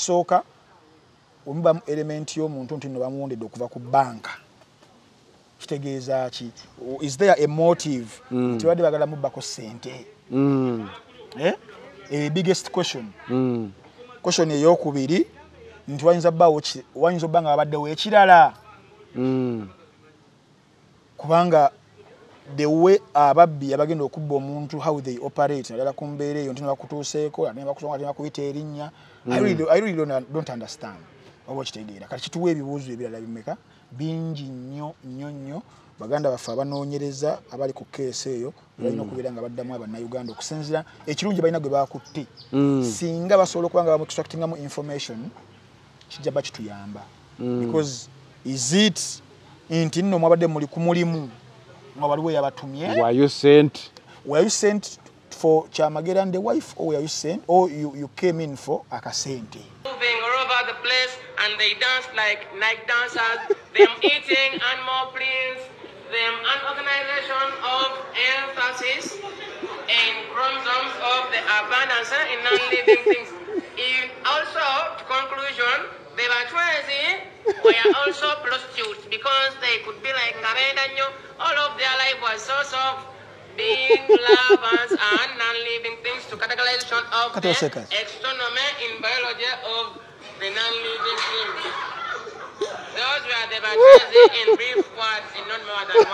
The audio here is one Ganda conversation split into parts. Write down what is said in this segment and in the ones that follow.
ekisooka omuba element y'omuntu nti no bamuwondedde okuva ku banka kitegeeza ki is there a motive nti wadde bagala mubbako ssente biggest question question ey'okubiri nti wayinza obba nga babaddewo ekirala kubanga the way ababbi abagenda okubba omuntu how they operate naddala ku mbeera eyo nti nebakutuuseeko nebakusonga nebakuyita erinnya I really don't understand oba okitegeera kati kituwa ebibuuzo ebirala bimeka bingi nnyo baganda baffe abanoonyereza abali ku keesi eyo balina okubeera nga baddamu abannayuganda okusinzira ekirungi balina gwe bakutte singa basobola okuba nga bamu-extractingamu information kijja bakituyamba because is it nti nno mwabadde muli ku mulimu nga waliwo yabatumye were you sent for Chamagera and the wife or were you sent or you came in for akasente moving all over the place and they dance like night dancers them eating animal prints them an organization of emphasis and chromosomes of the abundance in non-living things in also to conclusion they were were also prostitutes because they could be like Ngabendanyo. All of their life was source of being lovers and non-living things to categorization of the exonomy in biology of the non-living things. Those were the bacteria in brief words in not more than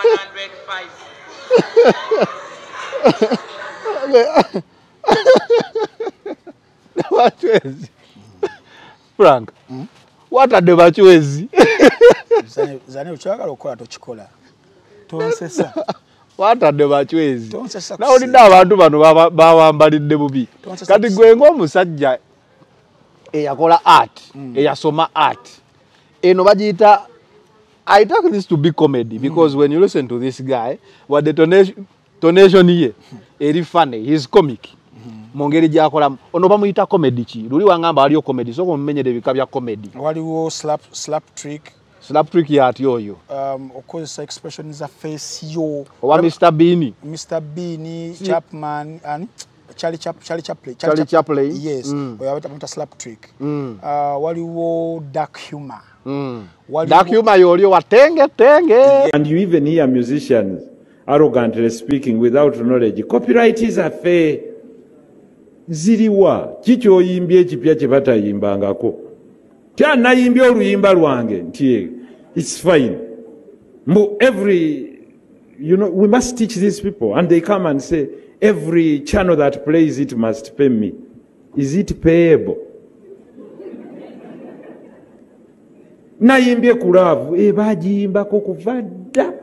105. Frank, what are the Bachwezi? Zane uchagala okola tochikola. Tonsesa. What are the Bachwezi? Now ndi abantu bano bawambalidde bubi. Kati gwe ng'omusajja eyakola art, eyasoma art. Eno bagiyita I take this to be comedy because when you listen to this guy, what the tonation here, very funny, he's comic. Mongeri jakola ono bamuyita comedy ki luli wangamba aliyo comedy so mumenyere bikabya comedy waliwo slap trick ya atiyo okozesa expression za face yo owa Mr Bean Chapman and Charlie Chaplin yes oyaweta slap trick waliwo dark humor dark humor yoliyo watenge and you even hear musicians arrogantly speaking without knowledge copyright is a fair ziriwa kicho yimbye ekipya kye batayimbangako kya nayimbye oluyimba lwange nti it's fine every we must teach these people and they come and say every channel that plays it must pay me. Is it payable? Nayimbye kulavu bagiyimbako kuvadda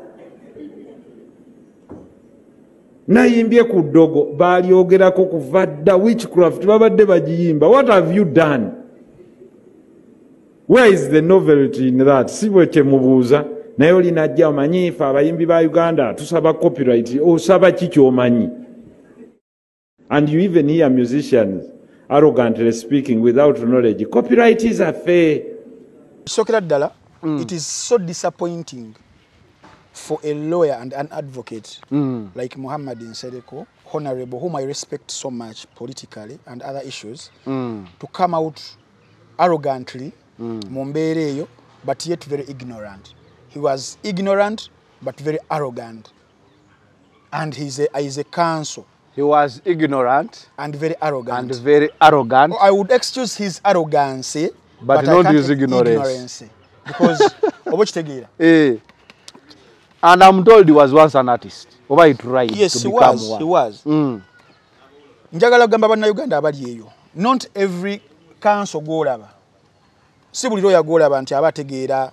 nayimbye ku ddogo balyogerako kuvadda witchcraft babadde bagiyimba. What have you done? Where is the novelty in that? Sibwe kyemubuuza naye olinajja omanyiife abayimbi ba Uganda tusaba copyright osaba kiki omanyi. And you even hear musicians arrogantly speaking without knowledge. Copyright is a fair. Sokera ddala, it is so disappointing for a lawyer and an advocate like Muhammad Nsereko, honorable, whom I respect so much politically and other issues, to come out arrogantly, Mombereyo, but yet very ignorant. He was ignorant but very arrogant. And he's a counsel. He was ignorant and very arrogant. I would excuse his arrogance, but not his ignorance. Because and I'm told he was once an artist. Over it right. Yes, he was. Njagala gamba bana Uganda abali eyo. Not every council golaba. Sibuliro ya golaba nti abategeera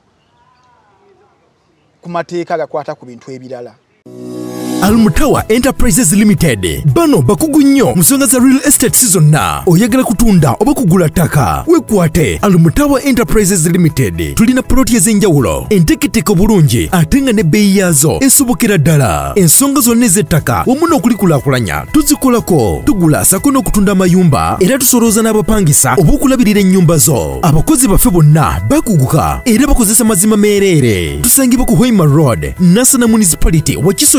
kumateeka gakwata ku bintu ebirala. Almutawa Enterprises Limited bano bakugu nnyo musonga za real estate season na oyagala kutunda oba kugula ttaka wekwate Almutawa Enterprises Limited tulina ploti ez'enjawulo enteketeko bulungi ate nga ne bbeeyi yaazo esobokera ddala ensonga zonna ez'ettaka wamu n'okulikulaakulanya tuzikolako tugula sako n'okutunda amayumba era tusolooza n'abapangisa oba okulabirira ennyumba zo abakozi baffe bonna bakuguka era bakozesa mazima meereere tusangibwa ku Hoima Road Nasana Municipality Wakiso District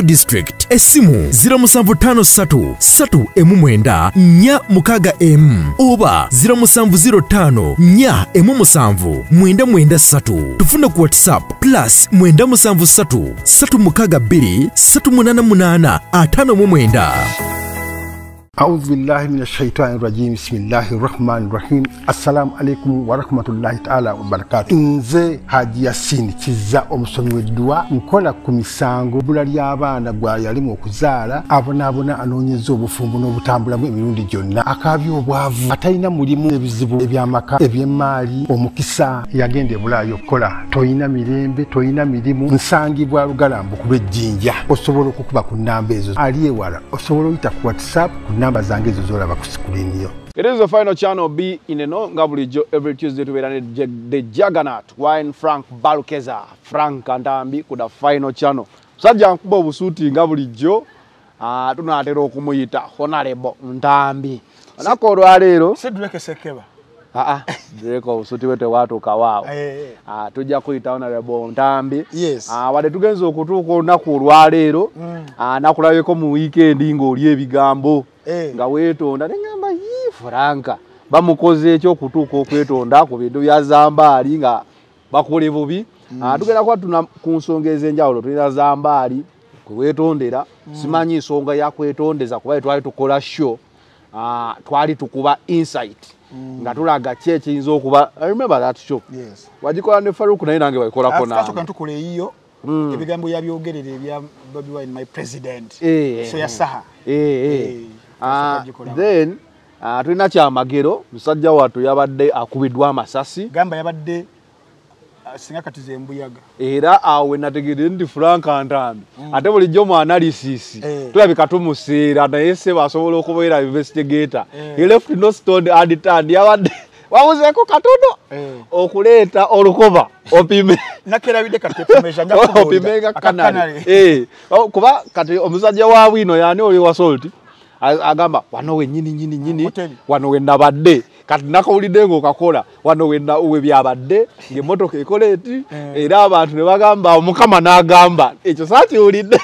Connect essimu 0753 3 4 oba 0705 4 973 tufuna ku WhatsApp plus 973 362 388 59. أعوذ بالله من الشيطان الرجيم بسم الله الرحمن الرحيم السلام عليكم ورحمة الله تعالى وبركاته nze Haji Yasin kiza omusomi w'eddwa nkola ku misango bula ly'abaana gwa yalimu okuzaala abonaabona anoonyeza obufumbo n'obutambulamu emirundi gyonna akaabya obwavu atalina mulimu ebizibu eby'amaka eby'emmaali omukisa yagenda e Bulaayi okukola toyina mirembe toyina mirimu nsangibwa Lugalambo ku lw'ejjinja osobola okukuba ku nnamba ezo ali ewala osobola oyita ku WhatsApp ku namba zange ezo z'olaba ku screen yo. It is the final channel B in eno ngabulijo every Tuesday to the Juggernaut wine Frank Balukeza Frank Ndambi ku the final channel sajja nkuba obusuuti ngabulijo tunaatera okumuyita Honorable Ndambi anako olwaleero Seduleke Sekeba Dreko obusuuti wete watuuka waawo tujja kuyita Honorable Ndambi wadde tugenza okutuuka olunaku olwaleero nakulabeko mu weekend ng'oli ebigambo nga weetonda nengamba Franka bamukoze ekyo okutuuka okwetonda ku bintu bya Zambaali nga bakole bubi tugenda kuba ku nsonga ez'enjawulo tulina Zambaali kweweetondera simanyi nsonga ya kwetondeza kuba twali tukola show twali tukuba insight nga tulaga ki ekiyinza okuba I remember that show wagikola ne Faruku naye nange bayikolako nange tukole eyiyo ebigambo yabyogerera ebya Bobi Wine my president so yasaha then tulina kyamagero musajja wattu yabadde akubidwa amasasi gamba yabadde singa katize embuyaga era awe nategedde ndi Frank Ndambi ate bulijjo mu analysis tulabika tumuseera naye se basobola okubeera investigator he left no stone unturned yabadde wawuzeko katono okuleeta olukoba opime nakerabide katepemesha opimenga kanali kuba kati omusajja wa bwino yani oli wa salt agamba wano we nyini wano we nabadde kati nakawulidde ng'okakola wano we byabadde ng'emmotoka ekola eti era abantu ne bagamba Mukama n'agamba ekyo saakiwulidde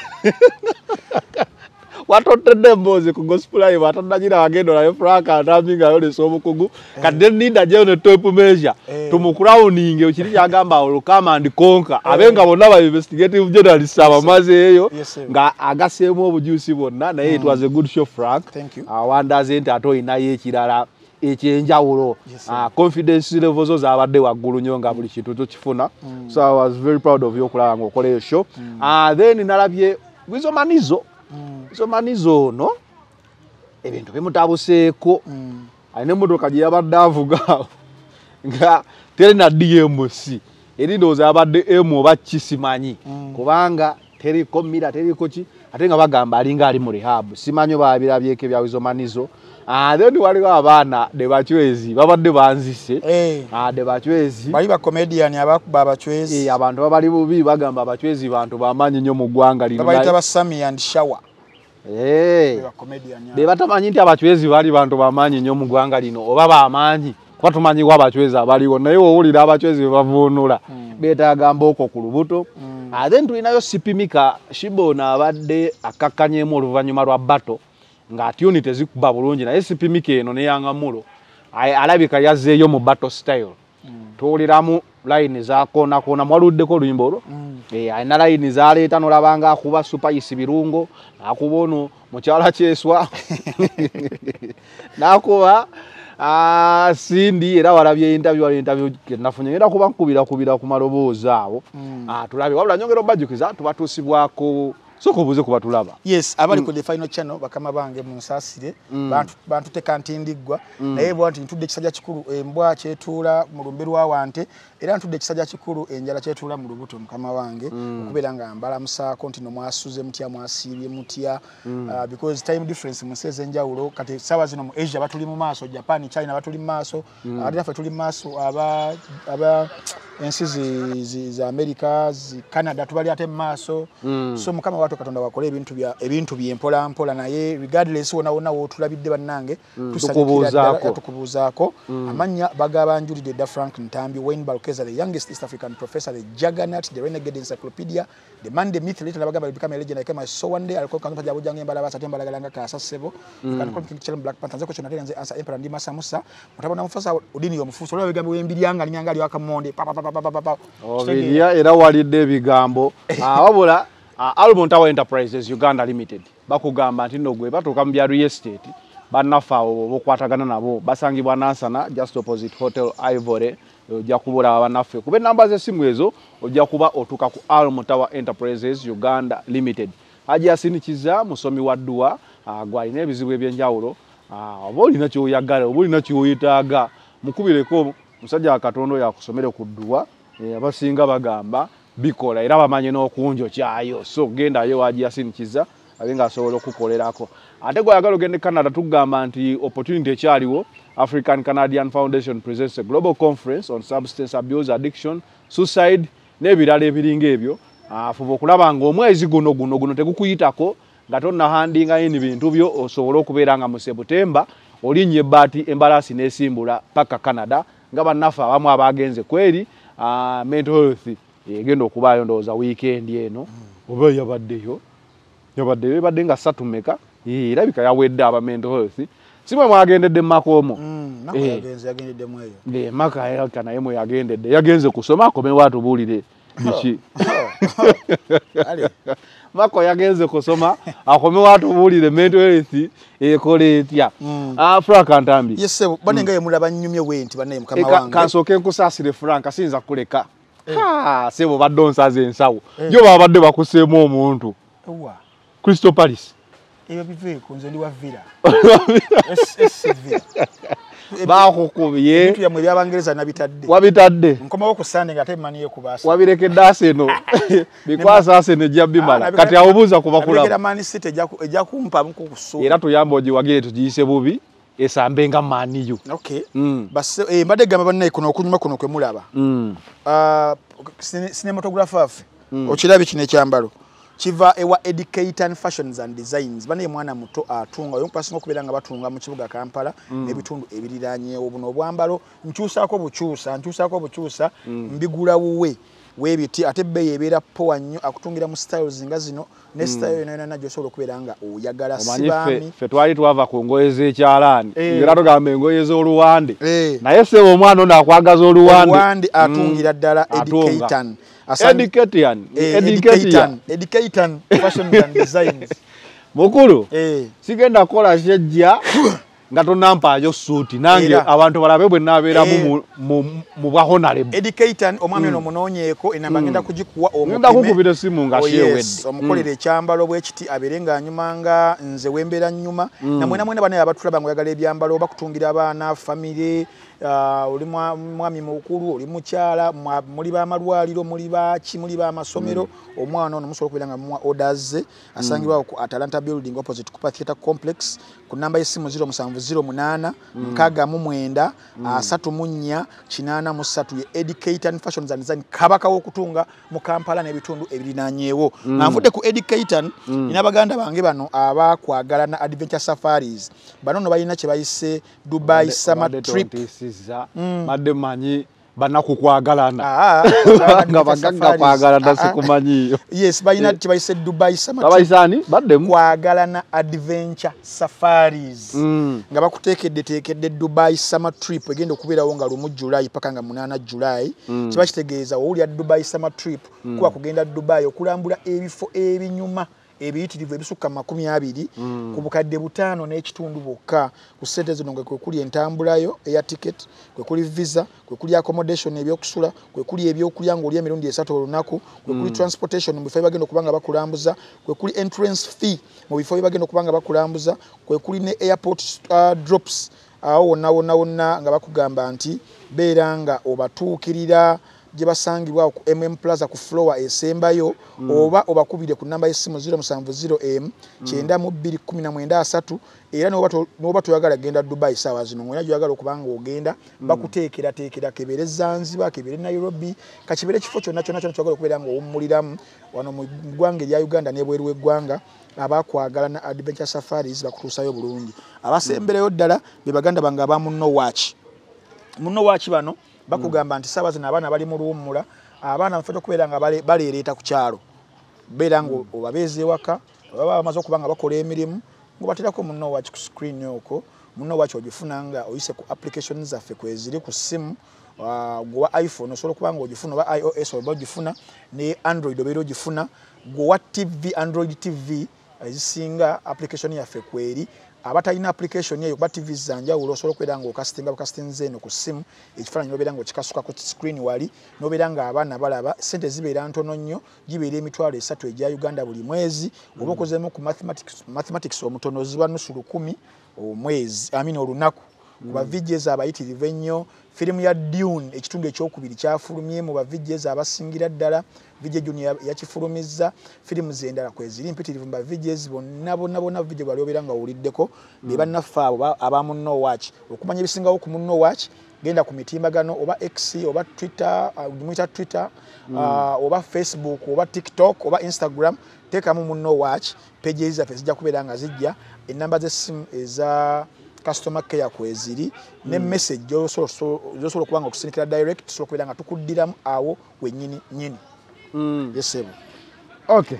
watotedde emboozi ku gospel live atannanyira wagendo naye Frank Ndambi nga yolesa omukugu kati nninda gyeyo ne top measure tumukurawuninge ekiri kyagamba olukama and konka abe nga bonna ba investigative journalists abamaze eyo nga agaseemu obujuusi bonna naye it was a good show Frank awandaze nti ate olinayo ekirala ekyenjawulo confidence levels zo zaabadde waggulu nnyo nga buli kintu tukifuna so I was very proud of you okulaba ng'okola eyo show then nalabye Wizomanizo no ebintu bimutabuseeko alina emmotoka gye yabadde avuga nga teri na DMC eri ndowooza yabadde emu oba kisimanyi kubanga teriko mira teriko ki ate nga bagamba alinga ali mu rehab simanyi babirabyeko ebya Wizomanizo then waliwo abaana de bachwezi babadde banzise de bachwezi bali ba comedian abakuba abachwezi abantu babali bubi bagamba abachwezi bantu bamanyi nnyo mu ggwanga lino babayita ba Sammy and Shower ba comedian de batamanyi nti abachwezi bali bantu bamanyi nnyo mu ggwanga lino oba bamanyi kwa tumanyi kwa abachwezi abaliwo naye owulira abachwezi bavunula betagamba okwo ku lubuto then tulinayo Sipimika Shibona abadde akakkanyemu oluvannyuma lwa battle nga tuni tezikuba bulungi naye Sipimika eno ne yangamulo alabika yazzeeyo mu battle style tuwuliramu line za kona mwaluddeko oluyimba olwo alina line zaleeta nolabanga akuba Supayisi birungo nakuba ono mukyala Kyeswa nakuba Sindi era walabye interview nafunye era kuba nkubira ku maloboozi awo tulabye wabula nyongera obajjukiza tubatuusibwako soko buze kuba tulaba yes abali ku the final channel bakama bange munsasire bantu tekantindiggwa naye bwanti ntudde kisajja kikulu embwa kyetuula mu lumberwa wante era ntudde kisajja kikulu enjala kyetuula mu lubuto mukama wange okubeera nga mbala musaako ntino mwasuze mutya mwasiibye mutya because time difference mu nseze enjawulo kati sawa zino mu Asia batuli mu maaso Japan China batuli mu maaso ate nafe tuli mu maaso ensi za America Canada tubali ate mu maaso so mukama watu katonda wakole ebintu byempola mpola naye regardless wona wotulabidde bannange tukubuuzaako amanya bagabanjulidde da Frank Ntambi, Wayne Balkeza, the youngest East African professor, the juggernaut, the renegade encyclopedia, the man, the myth, later bagamba become a legend. I came I saw one day alikuwa kanza paja bujange mbala basa temba lagalanga kasa sebo kan kon king Black Panther nzako chona tena answer Emperor Ndima Samusa mutabona mufasa udini yo mufuso lwa bigambo wembiriyanga linyangali wakamonde papa obidia era walidde bigambo wabula Almond Tower Enterprises Uganda Limited bakugamba nti nno gwe batuka mu byaru estate bannafa bokwatagana nabo basangibwa Nansana just opposite Hotel Ivory ojja kubula abanaffe kube namba z'essimu ezo ojja kuba otuka ku Almond Tower Enterprises Uganda Limited. Haji asinikiza musomi wa ddua gwalina ebizibu ebyenjawulo oba olina kyoyagala oba olina kyoyetaaga mukubireko musajja wa Katonda yakusomere ku ddua abasinga bagamba bikola era bamanye n'okunjo kyayo so gendayo Haji asinikiza abenga asobola okukolerako ate gwayagala ogende Canada tugamba nti opportunity ekyaliwo. African Canadian Foundation presents a global conference on substance abuse, addiction, suicide n'ebirala ebiringa ebyo fuba okulaba nga omwezi guno tegukuyitako nga tonna handinga yini bintu byo osobola okubeera nga mu September olinnye ebbaati embalasi n'esimbula paka Canada nga bannaffe abamu abagenze kweri mental health egenda okubaayo ndowooza weekend eno oba yabaddeyo ebadde nga 3 meka erabika yawedde aba mental health simwe mwagendedde Makomo yagendedde mweyo maka naye mwe yagenze kusoma akome watu bulire biki Mako yagenze kusoma akome watu bulire mental health ekole etya Frank Ntambi yes bane ngaye mulaba nnyumye wenti bane mukama wange kansoke nkusasire Frank asinza kuleka sebo badonsaze ensawo jo babadde bakuseemu omuntu Crystal Palace ebe bive kunze ndi wa villa bakukubiye bitu ya mwebya bangereza nabitadde wabitadde nkoma okusande ngate maniye kubasa wabirekedde Arsenal bikwasa Arsenal jabimala kati awubuza kubakulaba abigera Man City ejja kumpa muko kusu era tuyamba ogiyagire tugiyise bubi esambenga maniyo okay base mbadde gamba banne kuno okunyuma kuno kwe mulaba cinematographer afe okirabe kine kyambalo kiva ewa Educator and Fashions and Designs bane mwana muto atunga yo mpasinga okubeera nga batunga mu kibuga Kampala n'ebitundu ebiriranyeewo buno obwambalo nkyusaako bukyusa mbigula wuwe webiti ate beye ebeera poa nnyo akutungira mu styles nga zino ne style eno gy'osobola okubeera nga oyagala sibami ffe twali twava ku ngoye z'ekyalaani era tugamba engoye z'oluwande naye sebo omwana ono akwagaza oluwande atungira ddala Educator Fashions and Designs mukulu sigenda kola shejja nga tonampayo suuti nange abantu balabe bwe nabeera mu bwa honorable Educator omwami ono munoonyeeko enamba ngenda kugikuwa ngenda kukubira simu nga shewedde omukolera ekyambalo bwekiti abeerenga anyuma nga nze wembeera nnyuma namwena bane abatulaba nga oyagala ebyambalo bakutungira abaana famire oli mwami mukulu oli mukyala muli b'amalwaliro muli b'amasomero omwana ono musobola okubeera nga mumuwa orders asangibwawo ku Atalanta Building opposite Cooper Theatre Complex ku namba y'essimu 0708 69 34 83 ye Educator and Fashions and Design kabaka w'okutunga mu Kampala n'ebitundu ebirinaanyeewo nvudde ku Educator nina baganda bange bano abakwagala na adventure safaris bano no balina kye bayise Dubai summer trip badde manyi banakukwagalana nga bagagga kwagalana sikumanyiyo yes balina kye bayise Dubai summer trip babayisani badde kwagalana adventure safaris nga bakuteekedde Dubai summer trip egenda okubeerawo nga lumu July paka nga 8 July kiba kitegeeza owulya Dubai summer trip kuba kugenda Dubai okulambula ebifo ebinyuma ebiyitirivu ebisukka 20 ku bukadde 5 n'ekitundu bokka ku ssente zino kwe kuli entambulayo eya ticket kwe kuli visa kwe kuli accommodation ebyokusula kwe kuli ebyokulya ng'olya emirundi 3 olunaku kwe kuli transportation mu bifo ebagenda okubanga bakulambuza kwe kuli entrance fee mu bifo ebagenda okubanga bakulambuza kwe kuli ne airport drops awo wonna nga bakugamba nti beera nga obatuukirira gye basangibwa ku MM Plaza ku floor esembayo oba obakubire ku namba y'essimu 070M 9219 era n'oba toyagala genda Dubai sawa zino ng'onya gyagala okubanga ogenda bakuteekera kebere Zanzibar kebere Nairobi kakibere kifo kyonna kyagala okubeera ng'owummuliramu wano mu ggwanga erya Uganda n'ebweru w'eggwanga abakwagala na adventure safaris bakutuusayo bulungi abasembereyo ddala be baganda bange aba Muno Watch bano bakugamba nti sawa zino abaana bali mu luwummula abaana mufeto kubeera nga baleereeta ku kyalo beera ngo obabeeze ewaka baba bamaze okuba nga bakola emirimu ngobaterako Muno Watch ku screen yoko Muno Watch ogifuna nga oyise ku application zaffe kweziri ku simu gwa iPhone osobola okuba nga ogifuna oba iOS oba ogifuna ne Android obeera ogifuna gwa TV Android TV ezisinga application yaffe kweri abatalina application eyo kuba TV zanjawulo osobola okubeera nga okasitinze eno ku simu ekifaananyi nobeera nga okikasuka ku screen wali nobeera nga abaana balaba sente zibeera ntono nnyo gibeera emitwalo 3 egya Uganda buli mwezi oba okozeemu ku mathematics omutono ziba nusu 10 omwezi olunaku kuba VJs abayitirivu ennyo firimu ya Dune ekitundu ekyokubiri kyafulumye mu ba VJs abasingira ddala VJ Junior yakifulumizza firimu zendala kweziri mpitirivu ba VJs bonna VJ bali obeera nga owuliddeko be bannaffe abo aba Muno Watch okumanya ebisingawo ku Muno Watch genda ku mitimbagano oba X oba Twitter oba Facebook oba TikTok oba Instagram teekamu Muno Watch page zaffe zijja kubeera nga zijja enamba z'essimu eza customer care kweziri ne message josobola kubanga okusinikira direct so kubeera nga tukuddiramu awo wennyini nyini yesebo okay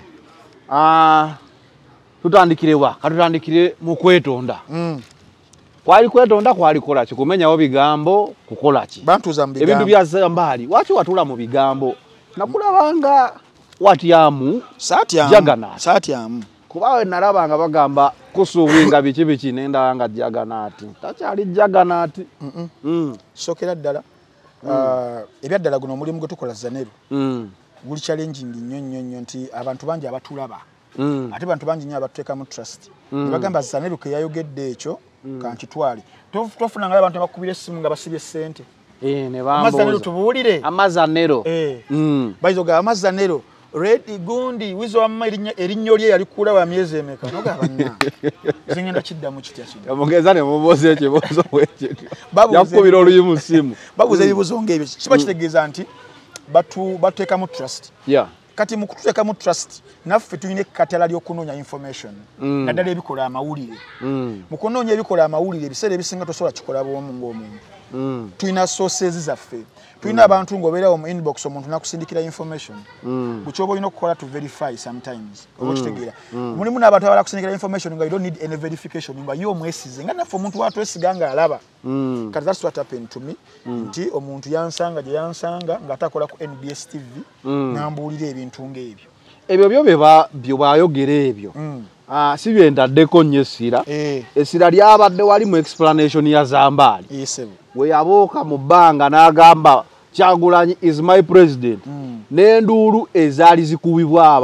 tutandikirewa katutandikire mu kwetonda kwali kwetonda kwali kola ki kumenyawo bigambo kukola ki bantuza mu bigambo ebintu bya Zambali waki watula mu bigambo nakulabanga watyamu satyamu kubawe nalabanga bagamba kusuubinga biki nenda nga Jaganaati takyali Jaganaati sokera ddala ebyaddala guno omulimu gwe tukola Zaneru guli challenging nnyo nti abantu bangi abatulaba ate bantu bangi nnyo abatuteeka mu trust bagamba Zaneru ke yayogedde ekyo kankitwale tofuna nga abantu bakubira essimu nga basibye ssente ne bamboza Zaneru tubuulire Amazanero bayizoga Amazanero Red Gundi wizo amma erinnyo lye yali kula wa myezi emeka nogaba nna zingenda kiddamu kitya kino yamugeza ne muboze ekibozo wekyo yakubira oluyimu simu babuze ebibuzo ng'ebyo kiba kitegeeza nti batuteeka mu trust kati mu kututeeka mu trust naffe tulina ekkatala ly'okunoonya information naddala ebikola amawulire mu kunoonya ebikola amawulire ebiseera ebisinga tosobola kikola bwomu ng'omuntu tulina sources zaffe tulina abantu ng'obeerawo mu inbox omuntu nakusindikira information bukyoba olina okukola to verify sometimes oba okitegeera mulimu n'abantu abala kusindikira information nga you don't need any verification nga yo omwesize nga naffe omuntu watwesiga nga alaba kati that's what happened to me nti omuntu yansanga gye yansanga ng'atakola ku NBS TV nambuulira ebintu ng'ebyo ebyo byo bayogera ebyo si byentaddeko nnyo essira lyabadde wali mu explanation ya Zambali we yabooka mu bbanga n'agamba Kyagulanyi is my president n'enduulu ezaali zikubibwa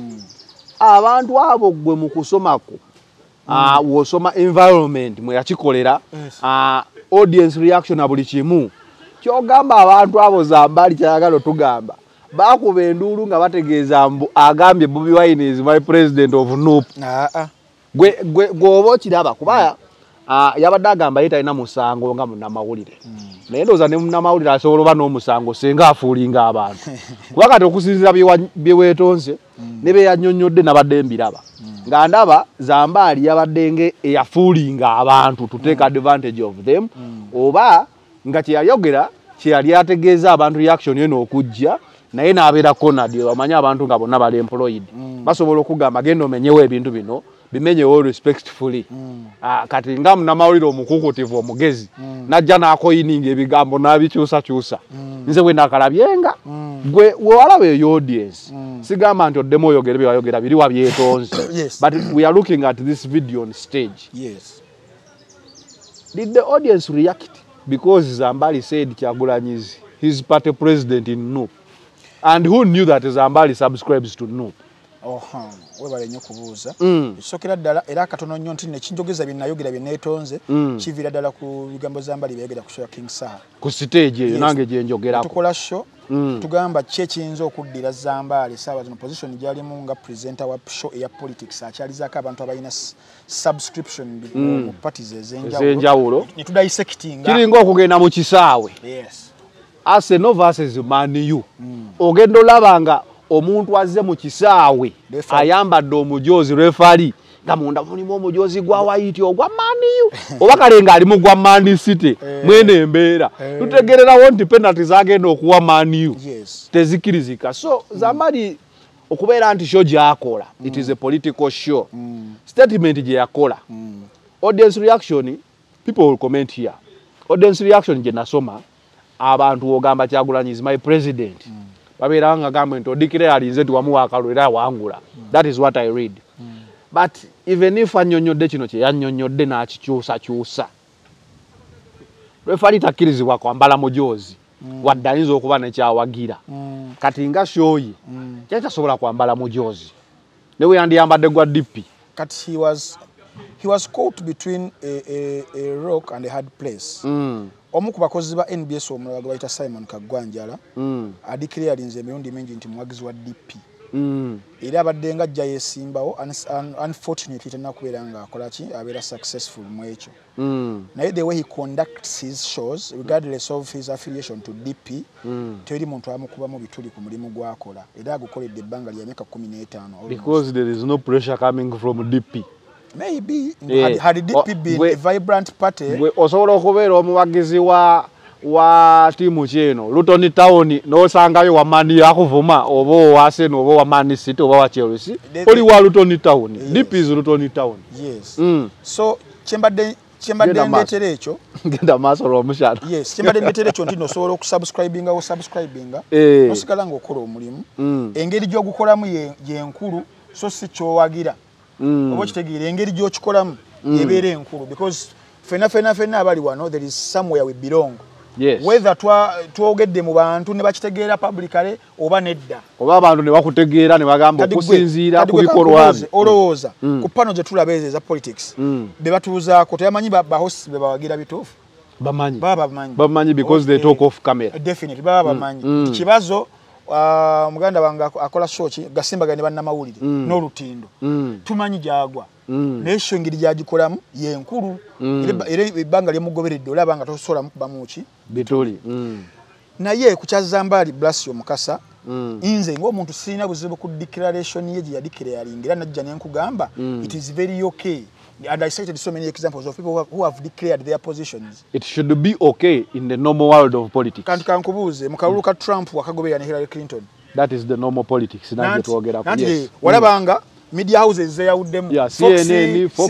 abantu abo gwe mu kusomako wosoma environment mwe yakikolera audience reaction na buli kimu kyogamba abantu abo Zambali kyayagala otugamba bakuba enduulu nga bategeeza mbu agambye Bobi Wine is my president of NUP gwe oba okiraba kuba yabadde agamba ye talina musango nga munnamawulire naye ndowooza ne munnamawulire asobola oba n'omusango senga afuulinga abantu kuba kati okusinziira bye weetonze ne be yannyonnyodde nabadde mbiraba nga ndaba Zambali yabadde nge eyafuulinga abantu to take advantage of them oba nga kyeyayogera kyeyali ategeeza abantu reaction ye n'okujja naye n'abeera cornered bamanye abantu nga bonna bali employed basobola okugamba genda omenyewo ebintu bino bimenyewo respectfully kati nga munnamawulire omukukutivu omugezi najja n'akoyininga ebigambo n'abikyusakyusa nze bwe nakalabyenga gwe wewalaba eyo audience sigamba nti oddemu oyogere bye wayogera biri wabyetonze but we are looking at this video on stage. Did the audience react because Zambali said Kyagulanyi is his party president in NUP? And who knew that Zambali subscribes to NUP? webale nnyo kubuuza ekisokera ddala era akatono nnyo nti nekinjogeza bye nayogera bye neetonze kiviira ddala ku bigambo Zambali byayogera ku show ya King Saha ku stage eyo nange gye njogerako tukola show tugamba ki ekiyinza okuddira Zambali saaba zino position gyalimu nga presenter wa show eya politics akyalizaako abantu abalina subscription mu parties ez'enjawulo ne tudissectinga kiringa okugenda mu kisaawe Arsenal versus Man U ogenda olabanga omuntu azze mu kisaawe ayambadde omujoozi referee nga munda mulimu omujoozi gwa white ogwa Man U oba kalenga ali mu gwa Man City mwene embeera tutegererawo nti penalty zagenda okuwa Man U tezikirizika so Zambali okubeera nti show gyakola it is a political show statement gye yakola audience reaction people will comment here audience reaction gye nasoma abantu ogamba Kyagulanyi is my president babera nga government declare nti wamuwa akalwera wangula that is what I read but even if anyonyodde kino kye yannyonnyodde n'akikyusa referee takkirizibwa kwambala mujoozi wadde ayinza okuba nekyawagira kati nga shoyi kyatasobola kwambala mujoozi newe yandiyambadde gwa DP kati he was caught between a rock and a hard place omu ku bakozi ba NBS omulala gwe bayita Simon Kagwanjala adikirialinze emirundi mingi nti muwagizi wa DP era abadde nga ajja yesimbawo unfortunately tenakubeera nga akolaki abeera successful mu ekyo naye the way he conducts his shows regardless of his affiliation to DP teri muntu amukubamu bituli ku mulimu gwakola era agukoledde ebbanga lya myaka 15 because there is no pressure coming from DP. Maybe had DP been a vibrant party osobola okubeera omuwagizi wa timu kyeno Luton Town n'osangayo wa Man yakuvuma oba wa Arsenal oba wa Man City oba wa Chelsea oli wa Luton Town DP is Luton Town so chembadde ndeetera ekyo genda maaso lw'omushana chembadde ndeetera ekyo nti nosobola okusubscribinga nosigala ng'okola omulimu engeri gy'ogukolamu yenkulu so si kyowagira oba kitegeera engeri gy'okikolamu ebeera enkulu because fena abali wano there is somewhere we belong whether twogedde mu bantu ne bakitegeera publicly oba nedda oba abantu ne bakutegeera ne bagamba okusinziira ku bikolwa olowooza ku pano gye tulaba ezo eza politics be batuuzaako tebamanyi bahosi be bawagira bituufu bamanyi because they talk off camera definitely baba bamanyi kibazo muganda wange akola show ki gasimbagane ne bannamawulire n'olutindo tumanyi gyagwa n'esho engeri gyagikolamu yenkulu era ebbanga lyemugoberedde olaba nga tosobola mukubamu ki bituli naye ku kya Zambali Blasio Mukasa nze ng'omuntu sirina buzibu ku declaration ye gye yadeclaring era najja ne nkugamba it is very okay and I cited so many examples of people who have declared their positions. It should be okay in the normal world of politics. Kantu kankubuuze mukalulu ka Trump wakagoberera ne Hillary Clinton. That is the normal politics. Nange twogera ku yes. Walabanga media houses zeyawuddemu. Yeah, CNN, Fox,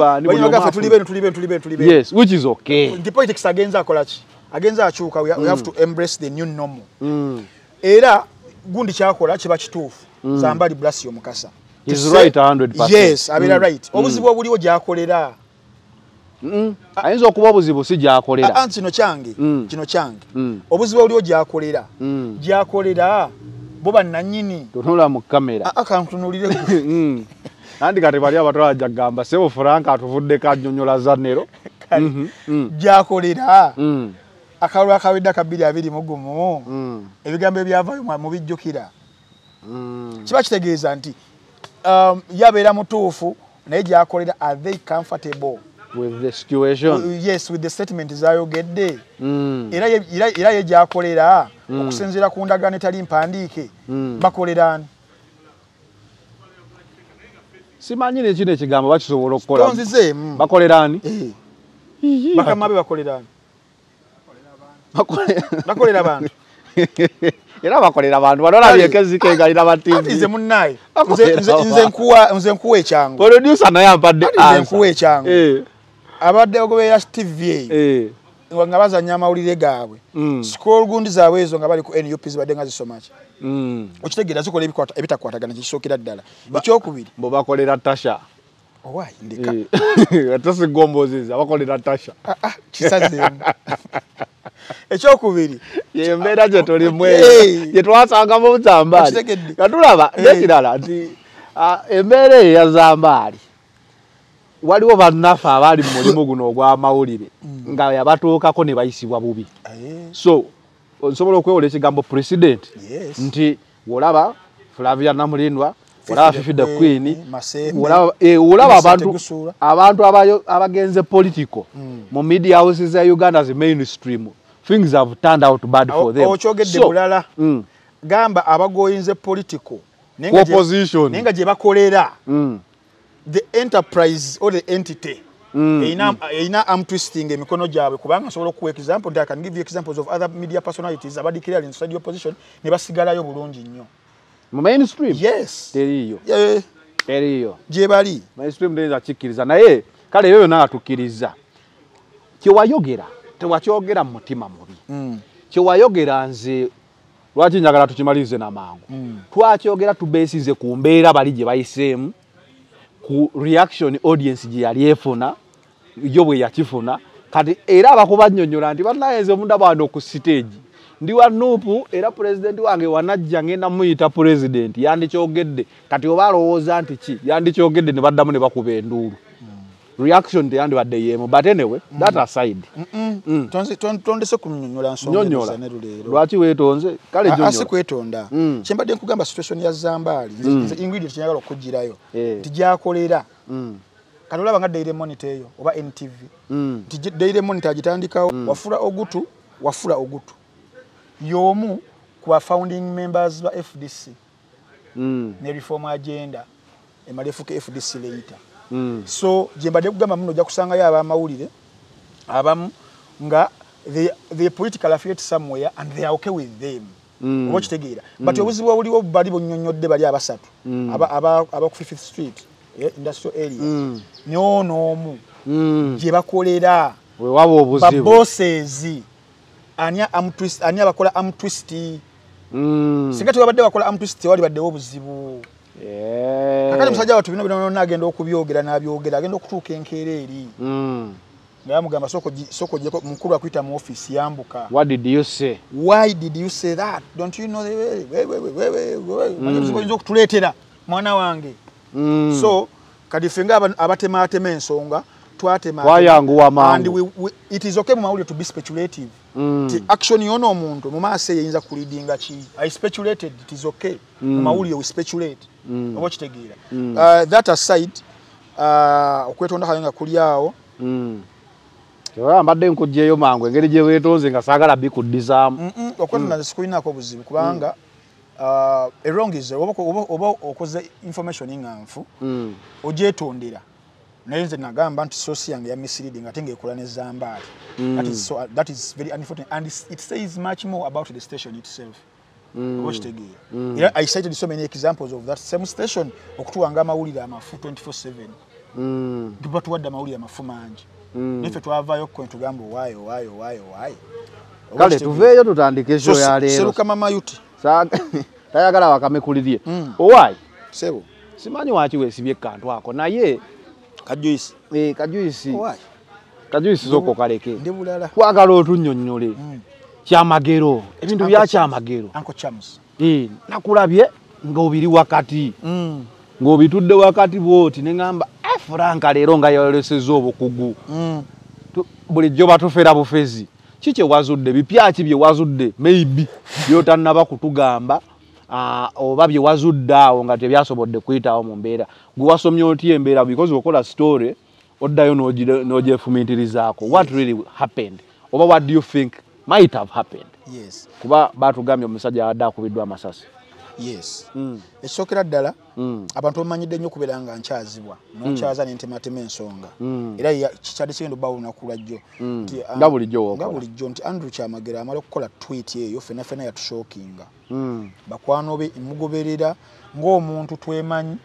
tulibe. Yes, which is okay. The politics agenza akola ki? Agenza akyuka we have to embrace the new normal. Era gundi kyakola kiba kituufu. Zambali Blasio Mukasa. He's right 100%. Yes, abira right. Obuzibu obuliwo gyakolera. Ayinza okuba obuzibu si gyakolera. Kino kyange. Obuzibu obuliwo gyakolera. Gyakolera bo bannannyini. Tunula mu kamera. Akantunulire. Andi kati bali abatwala jagamba sebo Frank atuvudde kannyonnyola Zanero. Gyakolera. Akalwa akawedde akabiri abiri mu gumu. Ebigambo ebyavayo mu bijjukira. Kiba kitegeeza nti yabeera mutuufu naye gyakolera are they comfortable with the situation? Yes, with the statement zayogedde era ye gyakolera okusinziira ku ndagaano etali mpandiike bakolerani simanyi nekino ekigambo bakisobola okukola tonzizeemu bakolerani bakamabe bakolerani bakolera abantu era bakolera abantu balolabye kezike galira bativi nze munnaye nze nkuwa ekyangu producer naye ampadde nze nkuwa ekyangu abadde ogoberera TV nga bazannya amawulire gaabwe scroll gundi zaabwe ezo nga bali ku NUP zibadde nga zisoma ki okitegeera zikola ebitakwatagana kisookera ddala ekyokubiri bo bakolera Tasha owaayi ndeka atasigomboziza bakolera Tasha kisazeemu ekyokubiri yembeera gye tulimu gye twasanga mu Zambali nga tulaba nekirala nti embeera ya Zambali waliwo bannaffe abali mu mulimu guno ogw'amawulire nga yabatuukako ne bayisibwa bubi. So nsobola okwewola ekigambo president nti olaba Flavia Namulindwa, olaba Fifi the Queen, olaba abantu abagenze political mu media houses za Uganda as mainstream. Things have turned out bad for them. Ochogedde bulala gamba abagoyinze political opposition nenga gye bakolera the enterprise or the entity ina twisting emikono gyabwe kubanga nsobola okuwa example and I can give you examples of other media personalities abadikira inside the opposition ne basigalayo bulungi nnyo mu mainstream. Yes teriyo teriyo gye bali mainstream ndenza kikkiriza naye kale eyo natukiriza kiwayogera tewakyogera mu mutima mubi kiwayogera nze lwaki njagala tukimalize n'amangu twakyogera tubesize ku mbeera bali gye bayiseemu ku reaction audience gye yali efuna yo bwe yakifuna kati era abakubannyonnyola nti banayenze omundabano ku stage ndi wa Nuupu era president wange wanajja ngenda muyita president yandikyogedde kati oba alowooza nti ki yandikyogedde ne baddamu ne bakuba enduulu reaction teyandibadde yemu but anyway that aside tondese kunyonnyola nsonga lwaki weetonze kale jonnyola ase kwetonda kyembadde nkugamba situation ya Zambali nze ingredient kyagala okugirayo tijjakolera kati olaba nga Daily Monitor eyo oba NTV Daily Monitor agitandikawo wafula ogutu yomu kwa founding members ba FDC ne reform agenda emalefuke FDC later so jembade kugamba muno ja kusanga ya abamawulire abamu nga they politically affiliate somewhere and they are okay with them watch tegeera but obuzibu obuliwo bali bonyonyodde bali abasatu aba ku 5th Street industrial area nyono je bakolera we wabo obuzibu bosses ania bakola amtwist singati wabadde bakola amtwist wali badde obuzibu kakati musajja watu bino nagenda okubyogera nabyogera agenda okutuuka enkeera eri ngayamugamba soko jeko mukulu akwita mu office yambuka. What did you say? Why did you say that? Don't you know manyizo okutuletera mwana wange so kadi fenga abatema ensonga twatema and it is okay mu mawulire to be speculative the action yono omuntu mu maase yinza kulidinga ki I speculated it is okay mu mawulire we speculate watch tegira that aside okwetonda kayenga kuliawo Kyo mbadde nkujjeyo mangu engeri gye weetonze nga saagala bikuddizamu okwetonda nze sikulinako obuzibu kubanga wrong is oba okoze information inganfu ogyetondera naye nze nagamba nti source yange ya misleading ate ng'ekola ne Zambali that is very unfortunate and it says much more about the station itself. Watch the gear. I cited so many examples of that same station okutuwanga amawulire amafu 24/7 tubatuwadde amawulire amafu mangi nife twavaayo ko ntugamba why kale tuveeyo tutandike show ya leero seruka mama yuti tayagala wakamekulirye owai sebo simanyi waki weesibye kantu ako naye kajuisi kajuisi soko kaleke ndibulala kwagala otunnyonnyole kyamagero ebintu bya kyamagero Uncle Chams nakulabye ng'obiri wakati ng'obitudde wakati bwoti ne ngamba Franka leero nga yolesezza obukugu bulijjo batufera bufezi kiki wazudde bipyaki bye wazudde maybe byotannaba kutugamba oba bye wazudde awo nga tebyasobodde kuyitawo mu mbeera gwe wasomye oti embeera because okola story oddayo n'ogyefumintirizaako what really happened oba what do you think might have happened? Yes. Kuba batugambye omusajja adda akubiddwa amasasi. Yes. Esokera ddala abantu bamanyidde nnyo kubeera nga nkyazibwa nokyaza n'entematema ensonga era kikyadde kigenda obbawo olunaku lwajjo nga bulijjo nti Andrew Kyamagero amala okukola tweet eyo fenafena yatushookinga bakwano be emugoberera ng'omuntu twemanyi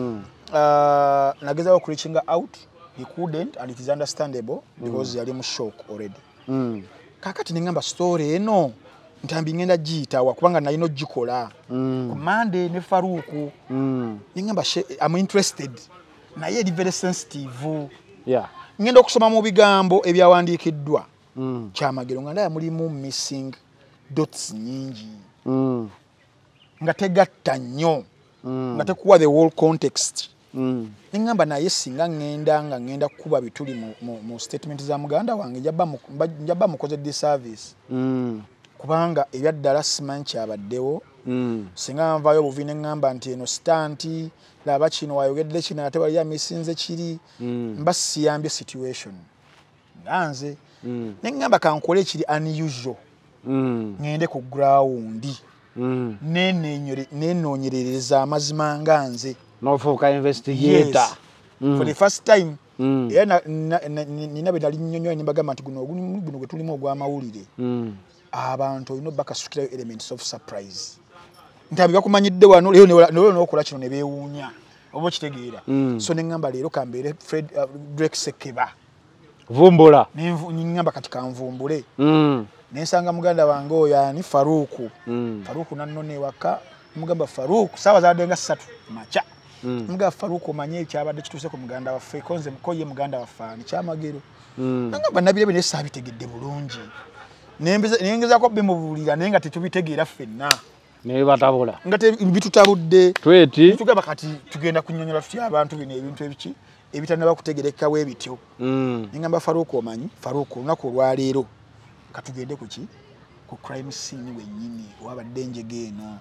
nagezawo reaching out he couldn't and it is understandable because yali mu shock already kakati ningamba story eno ntambi ngenda jitawa kubanga nalino jikola ku Monday ne Faruku ningamba I'm interested na ye very sensitive ngenda okusoma mu bigambo ebyawandikiddwa Kyamagero nga ndaya mulimu missing dots nyingi nga tegatta nnyo nga tekuwa the whole context nengamba naye singa ngenda kuba bituli mu statement za muganda wange njaba mukoze disservice kubanga ebyaddala simanyi kyabaddewo singa nvayo obuvine ngamba nti eno stanti laba kino wayogedde kino ate wali amisinze kiri mba siyambye situation nganze nengamba kankole ekiri unusual ngende ku ground nenonyerereza amazima nganze nofuuka investigator for the first time era nina bwe nali nnyonnyola nimbagamba nti guno gwe tulimu ogw'amawulire abantu olina bakasukirayo elements of surprise ntabi bakumanyidde wano leero n'okola kino ne beewuunya oba okitegeera so neŋŋamba leero kambeere Fred Drake Sekeba vumbula neŋŋamba kati kanvumbule nensanga muganda wange oyo ani Faruku nannona ewaka mugamba Faruku saawa zaaddenga 3 maca mugamba Faruku omanye ekyabadde kituuse ku muganda waffe konze mukoye muganda waffe ani kyamagero nangamba nabirebe naye saabitegedde bulungi nengezako bimubuulira naye nga tetubitegeera ffenna naye batabula nga bitutabudde tweti tugamba kati tugenda kunnyonnyola tutya abantu bino ebintu ebiki ebitannaba kutegerekawo ebityo nengamba Faruku omanyi Faruku olunaku olwaleero katugende kuki ku crime scene wennyini wabadde enjega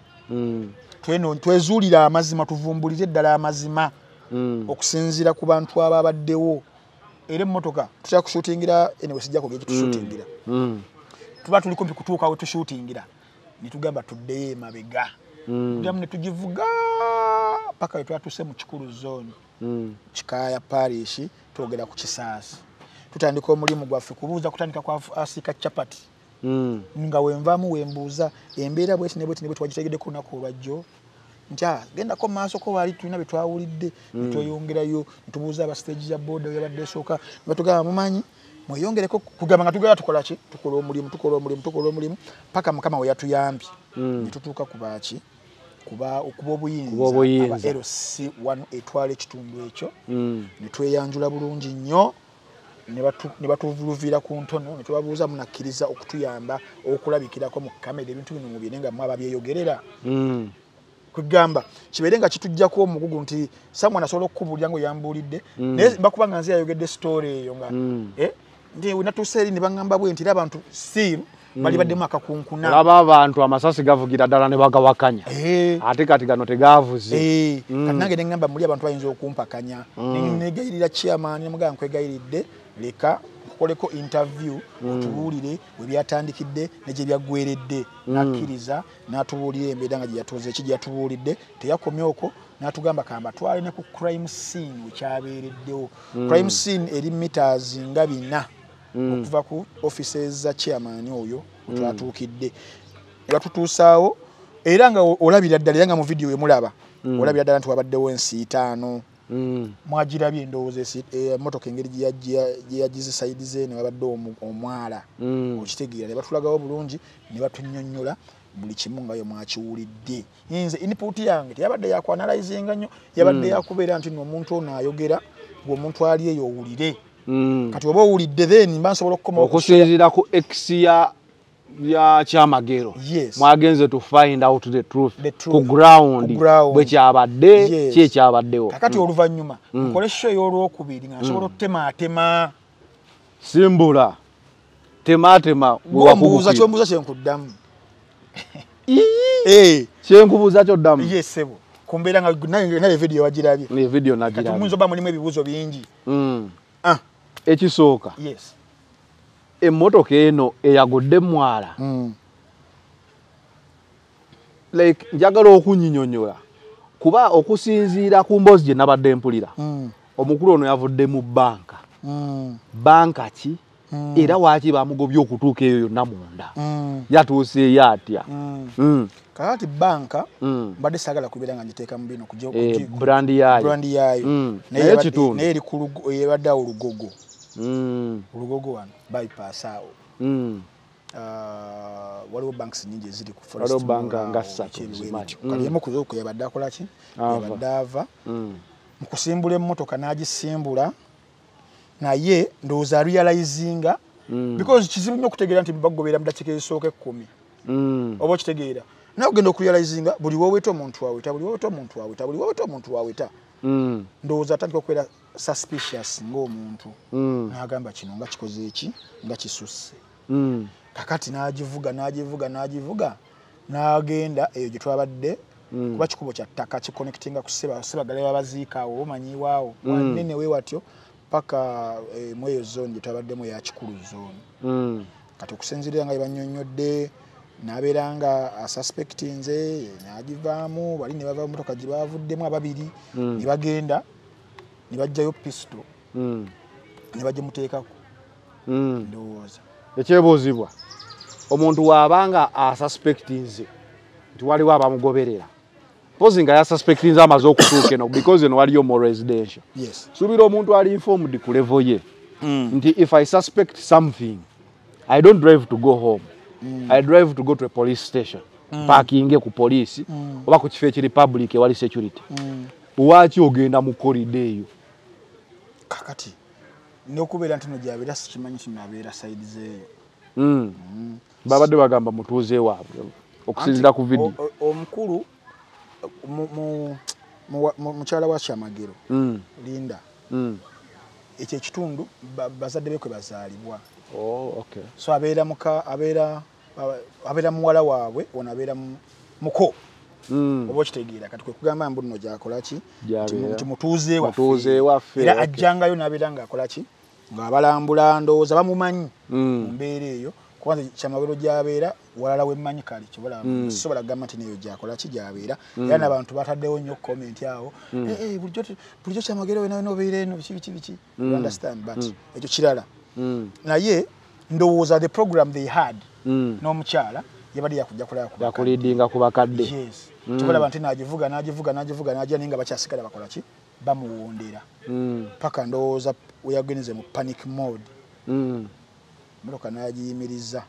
eno twezuulira amazima tuvumbulire eddala amazima okusinziira ku bantu ababaddewo era emmotoka tutya kushutingira ene wesijja kugenda tushutingira tuba tuli kumpi kutuukawo tushutingira nitugamba tuddeyo emabega tugamba ne tugivuga paka we twatuse mu kikulu zone Kikaaya parish twogera ku Kisaasi tutandika omulimu gwaffe kubuuza kutandika kwa Asika Chapati nga wenvamu wembuuza embeera bweti ne bweti twagitegedde ku lunaku olwajjo nti gendako maaso ko wali tulina bye twawulidde netweyongerayo netubuuza aba stage ya boda yabadde esooka batugamba mumanyi mweyongereko kugamba nga tugera tukola ki tukola omulimu paka mukama we yatuyambye netutuuka ku baaki kuba okuba obuyinza aba LC 1 etwala ekitundu ekyo netweyanjula bulungi nnyo ne batuvuluvira ku ntono ne tubabuuza munakkiriza okutuyamba okulabikirako mu kamera ebintu bino mubire nga mwaba byeyogerera kugamba kibeere nga kitujjako omugugu nti someone asobola okukubulira ngo yambuulidde naye bakuba nga nze yayogedde story eyo nga nti natuuse eri ne baŋŋamba bwe nti era abantu siiru bali baddemu akakunkuna olaba abantu amasasi gavugira ddala ne bagawakanya ate kati gano tegaavuze kati nange ne ŋŋamba muli abantu bayinza okumpakanya negayirira chairman ne mugamba nkwegayiridde leka nkukoleko interview otubuulire we byatandikidde ne gye byaggweredde nakkiriza n'atubuulira embeera nga gye yatuuze eki gye yatubuulidde teyakomya okwo n'atugamba kamba twale ne ku crime scene wekyabeereddewo crime scene eri meters nga 4 okuva ku offices za chairman oyo twatuukidde ne batutuusaawo era nga olabira ddala era nga mu video emulaba olabira ddala nti wabaddewo ensi 5 mwagirabye endowooza emmotoka engeri gye yagize sayidi ze ne wabadde omwala okitegeera ne batulagawo bulungi ne batunnyonnyola buli kimu nga yo mwakiwulidde nze input yange teyabadde yakwanalizinga nnyo yabadde yakubeera nti omuntu ono ayogera ng'omuntu ali eyo owulire kati oba owulidde then mba nsobola okukoma okusinziira ku x ya Kyamagero mwagenze to find out the truth ku ground bwe kyabadde ki ekyabaddewo kakati oluvannyuma nkole show y'olwokubiri nga nsobola otema simbula tema wambuuza kyombuuza kyenkuddamu kyenkubuuza kyoddamu sebo kumbeera nga naye video wagirabye ne video nagirabye kati muyinza oba mulimu ebibuuzo bingi ekisooka emmotoka eno eyagudde mwala like njagala okunyinyonyola kuba okusinziira ku mboozi gye nabadde mpulira omukulu ono yavudde mu banka ki era waaki bamugobye okutuuka eyo yonna munda yatuuseeyo atya kakati banka mbadde saagala kubeera nga ngiteeka mu bino brand yaayo naye ekitundu naye eri yebadde awo olugogo wano bypass awo waliwo banks nyingi eziri ku forest kaliemu kuzooko yabadde akola ki yabadde ava mu kusimbula emmotoka n'agisimbula naye ndowooza realizinga because kizibu nnyo okutegeera nti bagobera mu ddakiika ezisooka 10 oba okitegeera nawe ogenda okurealizinga buli woweeta omuntu waweta buli woweeta omuntu waweta buli woweeta omuntu waweta ndowooza atandika okubeera suspicious ng'omuntu n'agamba kino nga kikoze eki nga kisusse kakati n'agivuga n'agenda eyo gye twabadde kuba kikubo kya ttaka kiconnectinga ku Sebagala babaziikaawo omanyiwaawo wanene we watyo paka mu eyo zone gye twabaddemu eya Kikulu zone kati okusinziirira nga banyonnyodde n'abeera nga asuspecti nze n'agivaamu bali ne bava mu motoka gye bavuddemu ababiri ne bagenda ne bajjayo pisto ne bagimuteekako ndowooza ekyebuuzibwa omuntu waabanga asuspecti nze nti waliwo abamugoberera pozi nga yasuspecti nze amaze okutuuka eno because eno waliyo mu residential suubira omuntu ali informed ku level ye nti if I suspect something I don't drive to go home I drive to go to a police station parkinge ku police oba ku kifo ekiri public ewali security lwaki ogenda mu corridor eyo kakati n'okubeera nti no gyabeera sikimanyi kinabeera side zeeyo babadde bagamba mutuuze waabwe okusinzira ku video omukulu mukyala wa Kyamagero Linda ekyo ekitundu bazadde be kwe bazaalibwa so abeera muwala waabwe ono abeera muko oba okitegeera kati kwe kugamba mbu nno gyakola ki nti mutuuze waffe era ajjangayo n'abeera ng'akola ki ng'abalambula ndowooza bamumanyi mu mbeera eyo kubanza Kyamagero gy'abeera walala wemmanyi kale kisobola kugamba nti neyo gyakola ki gy'abeera era n'abantu bataddewo nnyo comment awo bulijjo Kyamagero wena obeera eno biki you understand but ekyo kirala naye ndowooza the program they had n'omukyala yabadde yakujja kulidinga ku bakadde kibalaba nti n'agivuga n'ajja naye nga bakyasigala bakola ki bamuwondera paka ndowooza weyageneze mu panic mode motoka n'agiyimiriza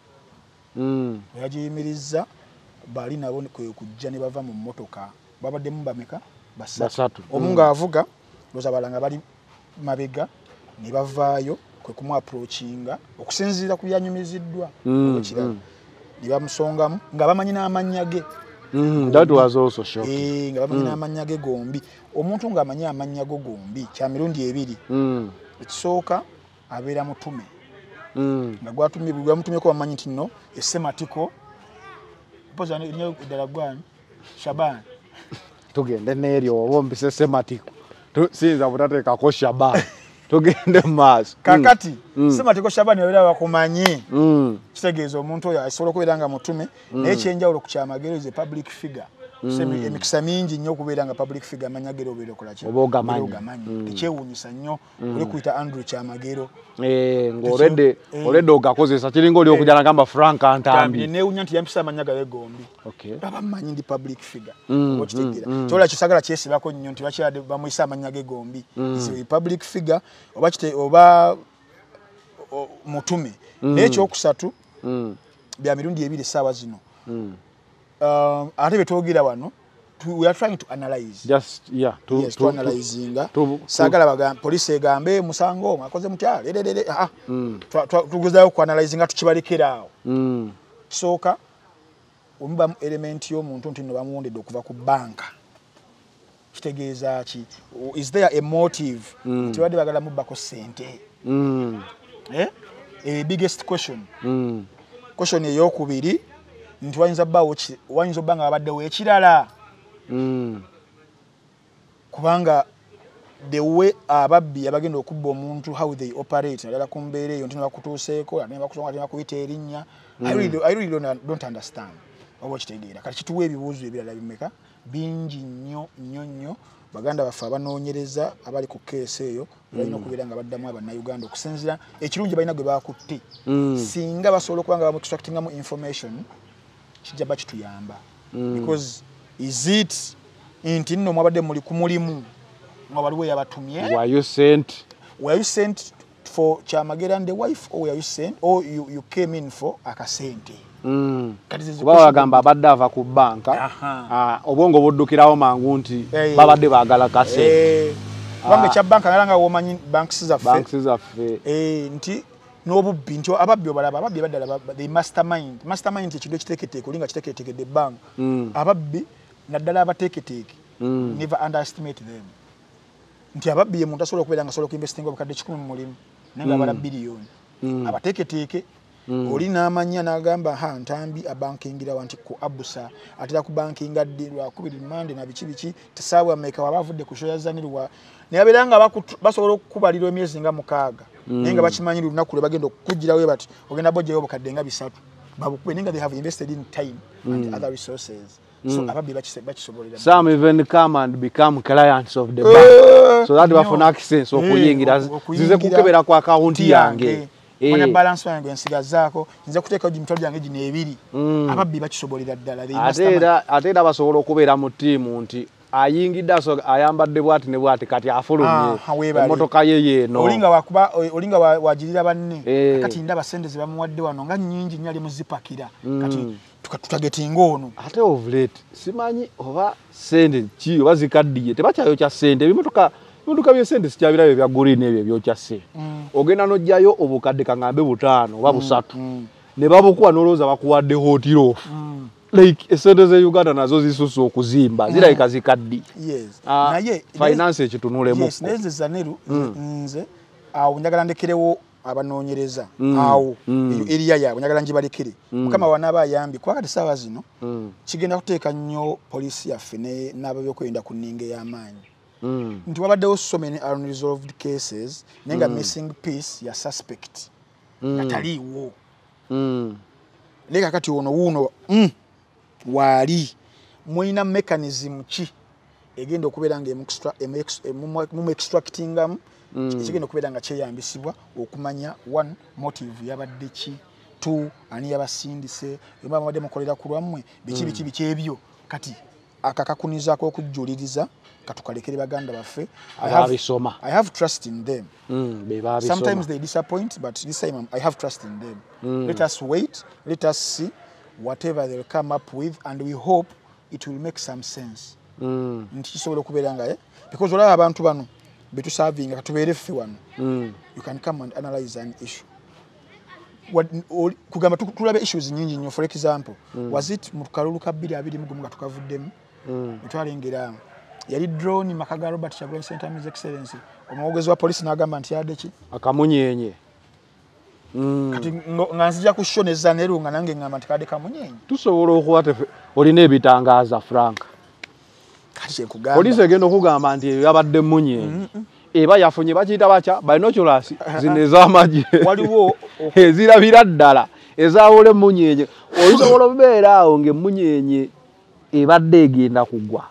bali nabo kujja ne bava mu mmotoka babaddemu bameka basatu omu ng'avuga ndowooza balanga bali mabega ne bavaayo kwe kumu approachinga okusinziira ku byanyumiziddwa ekirala ne bamusongamu nga bamanyi n'amannya ge that was also shocking nga bamanyi n'amannya ge gombi omuntu ng'amanyi amannya go gombi kya mirundi ebiri ekisooka abeera mutume nga gwamutumyeko bamanyi nti nno essematiko poza nnyo ddala gwani Shaban tugende n'eryo oba ompise essematiko siyinza butateekako Shaban tugende maaso kakati Ssematiko Shaban yabeera bakumanyi kitegeeza omuntu oyo asobola okubeera nga mutume naye ekyenjawulo ku Kyamagero is a public figure emikisa mingi nnyo okubeera nga public figure amanya gero obeera okola ki ogamanyi tekyewuunyisa nnyo oli kuyita Andrew Kyamagero ng'oledde ogakozesa kiringa oli okujja nagamba Frank Antambi neewuunya nti yampisa amanya gabe gombi babamanyi ndi public figure oba kitegeera kyola kisagala kyesibako nnyo nti bakyadde bamuyisa amanya ge gombi public figure oba mutume naye ekyokusatu bya mirundi ebiri essaawa zino ate betwogera wano we are trying to analyze to analyzinga sagala police egambe musango akoze mutya tugezayo ku analyzinga tukibalekera awo kisooka omuba mu element y'omuntu nti no bamuwondedde okuva ku banka kitegeeza ki is there a motive nti badde bagala mubbako ssente biggest question eyokubiri nti wayinza obba nga babaddewo ekirala kubanga the way ababbi abagenda okubba omuntu how they operate naddala ku mbeera eyo nti nebakutuuseeko nebakusonga nebakuyita erinnya I really don't understand oba okitegeera kati kituwa ebibuuzo ebirala bimeka bingi nnyo baganda baffe abanoonyereza abali ku keesi eyo balina okubeera nga baddamu abannayuganda okusinziira ekirungi balina gwe bakutte singa basobola okuba nga bamu-extractingamu information kijja bakituyamba because is it nti nno mwabadde muli ku mulimu nga waliwo yabatumye were you sent for Kyamagero and the wife or were you sent or you came in for akasente kuba bagamba abadde ava ku banka obwongo buddukirawo mangu nti babadde baagala kasente kubanga ekya banka nalanga womanyi banks zaffe nti n'obubbi nti ababbi obalaba ababbi baddala the mastermind ekintu ekiteeketeeke olinga kiteeketeekedde ebbanga ababbi naddala abateeketeeke never underestimate them nti ababbi ye muntu asobola okubeera nga asobola okuinvestinga obukadde 100 mu mulimu naye nga abala biliyoni abateeketeeke oli n'amanya n'agamba ntambi abankingira wanti ku abusa atera ku bankinga ddi lwakubiri mande na biki tesaawa ameka waba avudde ku show ya Zanirwa naye abeera nga basobola okukubalira emyezi nga 6 naye nga bakimanyi lunaku lwe bagenda okukugirawo bati ogenda bojjayo obukadde nga 3 babukube naye nga they have invested in time and other resources so ababbi bakisobolera some even come and become clients of the bank so that bafuna access okuyingira zize kukebera kwa account yange Mwana balance wange nsigazaako nze kuteeka ojimitwalo gyange gino ebiri ababbi bakisobolera ddala ate basobola okubeera mu ttiimu nti ayingidde ayambadde bwati ne bwati kati afulumye emmotoka ye yeeno olinga wagirira banne kati ndaba sente ze bamuwadde wano nga nnyingi nnyo ali muzipakira kati tutagetinga ono ate ovulate simanyi oba sente ki oba zikaddiye tebakyayokya sente ebimotoka by'esente sikyabirayo ebya green ebyo ebyokya sente ogenda n'ojjayo obukadde kaŋŋambe 5 oba 3 ne babukuwa n'olowooza bakuwadde hotiro like esente ze Uganda nazo zisusse okuzimba zirabika zikaddi naye finance ekitunulemu naye nze Zaneru nze awo njagala ndekerewo abanoonyereza awo eriya yaabwe njagala ngibalekere mukama wanaaba ayambi kuba kati ssaawa zino kigenda kuteeka nnyo poliisi yaffe n'ababyokwerinda ku nninga ey'amaanyi nti wabaddewo so many unresolved cases naye nga missing piece ya suspect nga taliiwo naye kakati wuuno waali mulina mechanism ki egenda okubeera nga extractingamu ekigenda okubeera nga kyeyambisibwa okumanya 1 motive yabadde ki 2 ani yabasindise yomba mubadde mukolera ku lwammwe biki ebyo kati akakakunizaako okujjuliriza katukalekere baganda baffe I have trust in them sometimes they disappoint but this time I have trust in them let us wait let us see whatever they'll come up with and we hope it will make some sense nti kisobola okubeera nga because olaba abantu bano betusavinga katubeere ffe wano you can come and analyze an issue kugamba tulabe issues nyingi nnyo for example was it mu kalulu ka 2021 nga tukavuddemu netwalengera yali drone makaga Robert Kyagulanyi Ssentamu His Excellency omwogezi wa polisi n'agamba nti yadde ki akamunyenye kati nga nzija ku show ne Zaneru nga nange ngamba nti kadde kamunyenye tusobola okuba olina ebitangaaza Frank kati kyekugamba polisi egenda okugamba nti yabadde munyenye eba yafunye bakiyita bacha binoculars zino ez'amagye waliwo ezirabira ddala ezaawole munyenye osobola okubeera awo ng'emunyenye ebadde egenda kugwa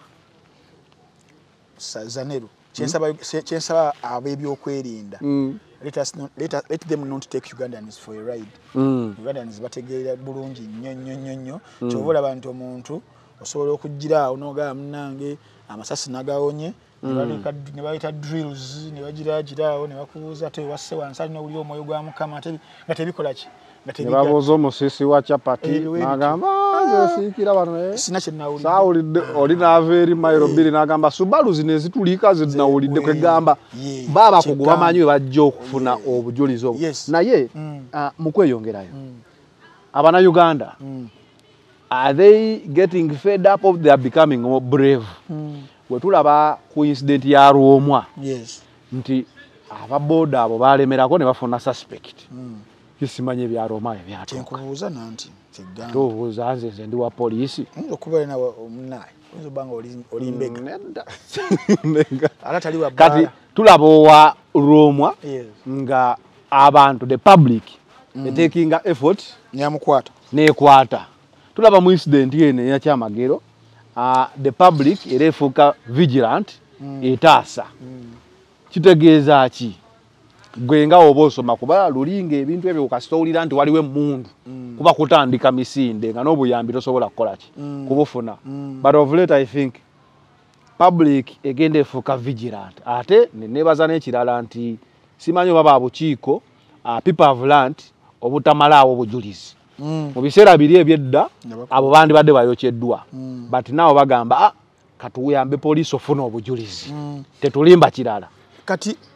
Zaneru kyensaba ab'ebyokwerinda let them not take Ugandans for a ride Ugandans bategeera bulungi nnyo kyova olaba nti omuntu osobola okugira awo n'ogaba munnange amasasi nagawonye ne bayita drills ne bagiragira awo ne bakubuuza ate wasse wansi alina owulira omwoyo gwa Mukama nga tebikola ki ne babuuza omusisi wa Chapati n'agamba nzesiikira bano sina kye nawulidde saawulidde oli n'ava eri mayiro 2 n'agamba Subaru zino ezituliika zinawulidde kwegamba baabakugu bamanyi we bajja okufuna obujulizi obwo naye mu kweyongerayo Abannayuganda are they getting fed up of they are becoming more brave wetulaba ku incident ya Rwomwa nti ababoda abo balemerako ne bafuna suspect kisimanye bya Roma ebyatoka tenkubuuza nanti kigamba tobuuza nze ndi wa poliisi okubeera nawe omunaye oyinza oli mbega ala tali wa kati tulaba owa Rwomwa nga abantu the public taking effort nekwata tulaba mu incident yene ya kyamagero the public erefuka vigilant etaasa kitegeeza ki gwenga obosoma kuba lulinga ebintu ebyo ukasitowulira nti waliwe mundu kuba kutandika misinde nga n'obuyambi tosobola kukola ki kubufuna but of late I think public egende efuka vigilant ate nenebaza n'ekirala nti simanyi oba babukiiko people have learned obutamalaawo obujulizi mu biseera biri ebyedda abo bandi badde bayokyeddwa but naawo bagamba katuyambe poliisi ofuna obujulizi tetulimba kirala kati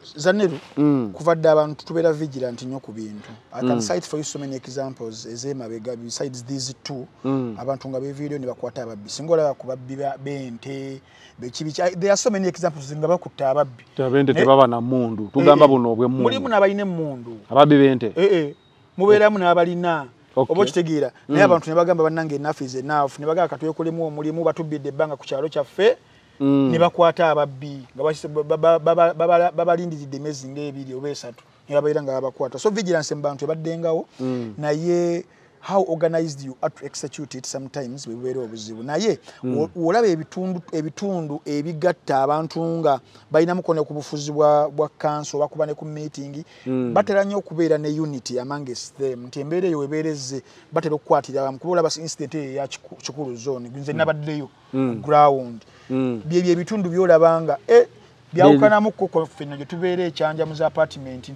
Zaneru kuvadde abantu tubeera vigilant nnyo ku bintu. I can cite for you so many examples ez'emabega besides these two abantu nga beviiriyo ne bakwata ababbi singa olaba ku babbi b'ente there are so many examples nga bakutta ababbi ab'ente tebaba na mmundu tugamba buno obw'emmundu mulimu n'abalina emmundu ababbi b'ente mubeeramu n'abalina oba okitegeera naye abantu ne bagamba bannange enough is enough ne bagamba katwekolemu omulimu batubbidde ebbanga ku kyalo kyaffe ne bakwata ababbi nga babalindiridde emyezi ng'ebiri oba esatu ne babeera nga babakwata so vigilance mu bantu ebaddengawo naye how organized you are to execute it sometimes webeera obuzibu naye olaba ebitundu ebigatta abantu nga balina mukono ku bufuzi bwa council oba kuba ne ku meeting batera nnyo okubeera ne unity amongst them nti embeera eyo webeereze batera okukwatira kuba olaba incident eyo eya kikulu zone nze nabaddeyo ground byebyo ebitundu byolabanga byawukanamu koko ffenna gye tubeera ekyanja mu za apartment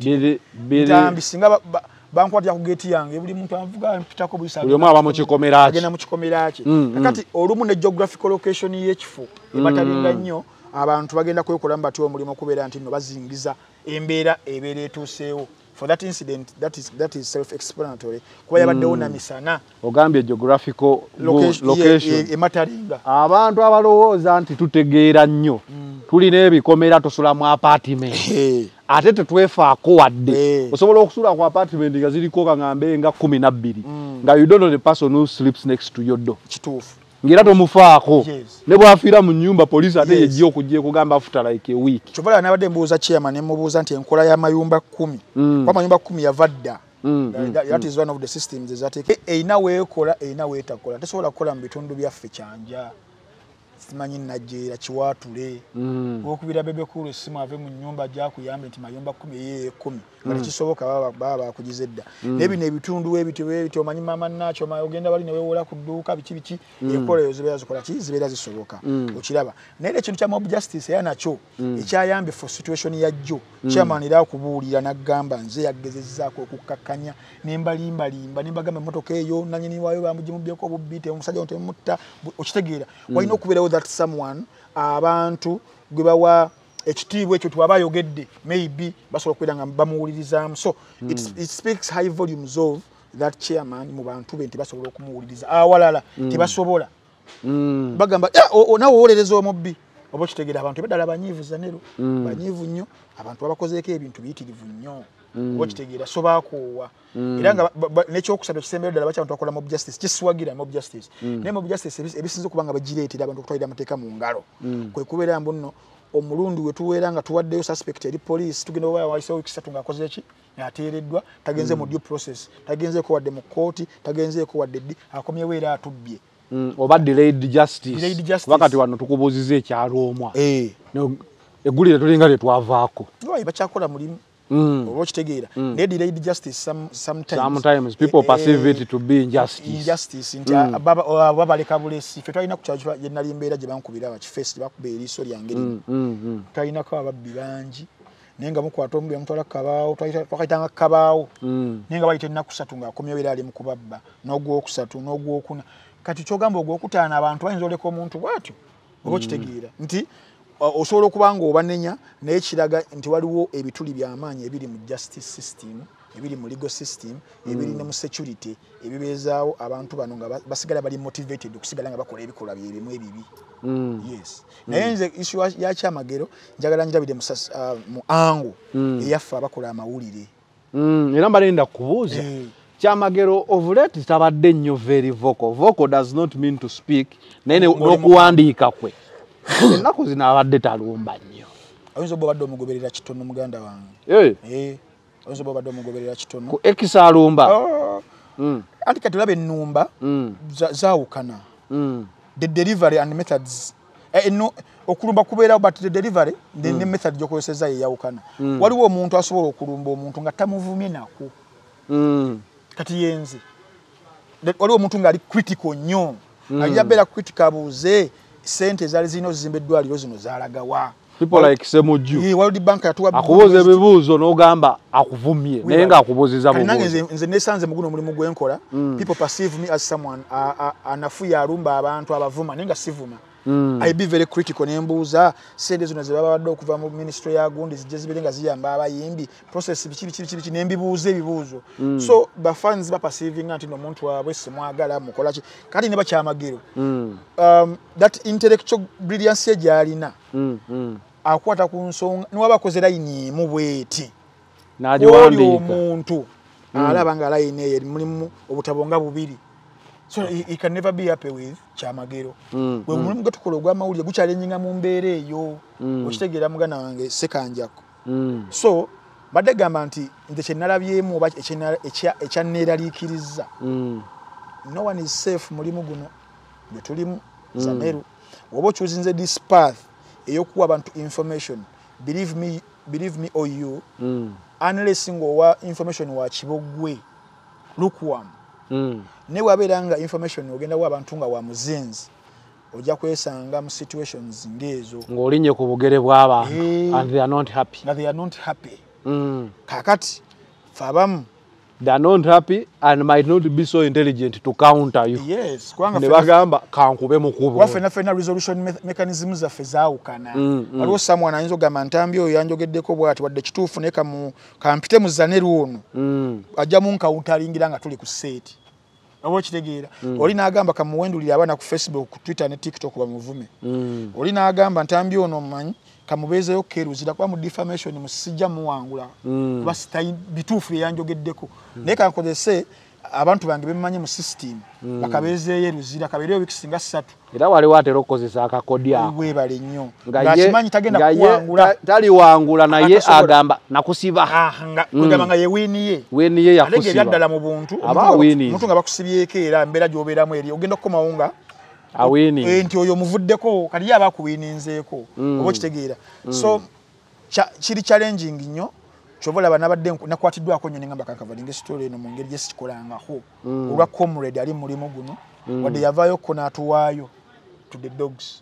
nti singa bankwatira ku gate yange buli muntu avuga mpitako buyisa buli omu aba mu kikomera agenda mu kikomera kye kakati olumu ne geographical location y'ekifo ebatalinga nnyo abantu bagenda kwekola mbati omulimu okubeera nti nno bazingiza embeera ebeera etuuseewo for that incident that is self-explanatory kuba yabaddewo na misana ogambye geographical location ematalinga abantu abalowooza nti tutegeera nnyo tulina ebikomera tusula mu apartment ate tetwefaako wadde osobola okusula ku apartment nga ziriko kaŋŋambe nga 12 nga you don't know the person who sleeps next to your door kituufu ngera tomufaako ne bwafiira mu nnyumba poliisi ate yejja okujja ekugamba after like a week kyovala nabadde mbuuza chairman ne mubuuza nti enkola y'amayumba 10 kwa mayumba 10 yavadda that is one of the systems that eina weekola eina weetakola tesobola kukola mu bitundu byaffe kyanja simanyi najjeera kiwaatule okubira bebe kulu simu ave mu nnyumba gyakuyambe nti mayumba 10 kale kisoboka baba bakugize edda nebino ebitundu ebiti omanyi mama nakyo ogenda bali ne weewola ku dduuka biki enkola ezo zibeera zikola ki zibeera zisoboka okiraba naye ekintu kya mob justice era nakyo ekyayambe for situation ya jjo chairman era okubuulira n'agamba nze yagezezzaako okukakkanya nembalimbalimba nembagamba emmotoka eyo nanyini waayo bamugimubyeko obubbi omusajja temutta okitegeera walina okubeerawo that someone abantu gwe bawa ekitiibwa ekyo twaba ayogedde maybe basobola okubeera nga bamuwulirizaamu so it speaks high volumes of that chairman mu bantu be nti basobola okumuwuliriza awalala tebasobola bagamba nawe owolereza omubbi oba okitegeera abantu ebaddala banyiivu zanero banyiivu nnyo abantu babakozeeko ebintu biyitirivu nnyo oba okitegeera so baakoowa era nga n'ekyokusatu ekisembera ddala baki abantu bakola mob justice kiswagira mob justice naye mob justice ebisinza okuba nga bagireetera abantu okutwalira amateeka mu ngalo kwe kubeera mbu nno omulundi we tuweera nga tuwaddeyo suspect eri police tugenda oba wayiseewo kisatu ng'akoze eki ateereddwa tagenze mu due process tagenzeeko wadde mu kooti tagenzeeko wadde ddi akomyewo era atubbye oba delayed justice wakati wano tukubuuziza ekyalo omwa eggulire tulinga lyetwavaako bakyakola mulimu oba okitegeera naye delayed justice sometimes people perceive it to be injustice nti aba baleka bulesi ffe twalina ku kyalo gye nali mbeera gye bankubira abakifeesi gye bakuba eriiso lyange lino twalinako ababbi bangi naye nga mukwata omubi amutwala kabaawo twakayitanga kabaawo naye nga bayita ennaku 3 ng'akomyewo era ali mu kubabba n'ogwokusatu n'ogwokuna kati kyogamba ogwokutaano abantu bayinza oleka omuntu bwatyo oba okitegeera nti osobola okuba nga obanenya naye kiraga nti waliwo ebituli by'amaanyi ebiri mu justice system ebiri mu legal system ebiri ne mu security ebibeezaawo abantu bano nga basigala bali motivated okusigala nga bakola ebikolwa byebimu ebibi yes naye nze issue yakyamagero njagala njabire mu ango eyaffe abakola amawulire era mbalenda kubuuza kyamagero of late tabadde nnyo very vocal does not mean to speak naye n'okuwandiika kwe ennaku zino abadde talumba nnyo oyinza oba obadde omugoberera kitono muganda wange oyinza oba obadde omugoberera kitono ku X alumba anti kati olaba ennumba zaawukana the delivery and methods okulumba kubeerawo but the delivery ne method gy'okozeseza yeyawukana waliwo omuntu asobola okulumba omuntu nga tamuvumye nako kati yenze waliwo omuntu ng'ali critical nnyo ajja beera critical abuuze sente ezaali zirina ozizimba eddwaliro zino zaalagawa people like Semuju World Bank yatuwa akubuuza ebibuuzo n'ogamba akuvumye naye ng'akubuuziza bubuuzo nange nze nesanze mu guno omulimu gwenkola people perceive me as someone anafuye alumba abantu abavuma naye nga sivuma I be very critical nembuuza sente zino ze baba badde okuva mu ministry ya gundi zijje ziberenga ziyamba abayimbi process bichi nembibuuza ebibuuzo so ba fans ba perceiving anti no muntu wabwe semwagala mukola ki kati ne bakyamagero that intellectual brilliance jalina akwata ku nsonga niwabakoze line mu bweti najiwandika omuntu alaba nga line eri mulimu obutabonga bubiri. So he can never be happy with Chamagero. When we go to Kologama, we go challenging a mumbere yo, which take a mugana sekanjako. So, but the gamanti in the Chenarabi move a chanelari kiriza. No one is safe, Molimuguno, the Tulim Zaneru. What choosing this path, a yoku about information. Believe me or you, unless single information watch way. Lukewarm. Ne waberanga information ogenda wa abantu nga wa muzinzi ojja kwesanga mu situations ngezo ngolinye ku bugere bwaba and they are not happy kakati fabamu they are not happy and might not be so intelligent to counter you. Yes kwanga ne bagamba kankube mukubo wafena resolution mechanisms za fezaukana waliwo someone ayinzo gamba ntambi oyo yanjogeddeko bwati wadde kituufu ne kampite mu Zaneru ono ajja mu counteringira nga tuli ku set abo kitegeera oli naagamba kamuwendulira abana ku Facebook ku Twitter ne TikTok bamuvume oli naagamba ntambi ono manyi kamubezeyo keruzira kwa mu defamation musijja muwangula kuba bituufu yanjogeddeko naye kankozese abantu bange bemanye mu system bakabeze yeruzira kabereyo weeks nga 3 era wali watero kozesa akakodi ako webale nnyo ngakimanyi tagenda kuwangula tali wangula naye agamba nakusiba kugamba nga ye wini ye yakusiba yaddala mu buntu omuntu nga bakusibyeko era mbeera gy'obeeramu eri ogenda kukomawo awini nti oyo muvuddeko kali yaba kuwininzeeko oba kitegeera so kiri challenging nnyo chobola banabadde nakwatiddwako nnyo ngamba kakavalinga story eno mu ngeri gyesikikolangako olwa comrade ali mulimu guno wadde yavaayo ko n'atuwaayo to the dogs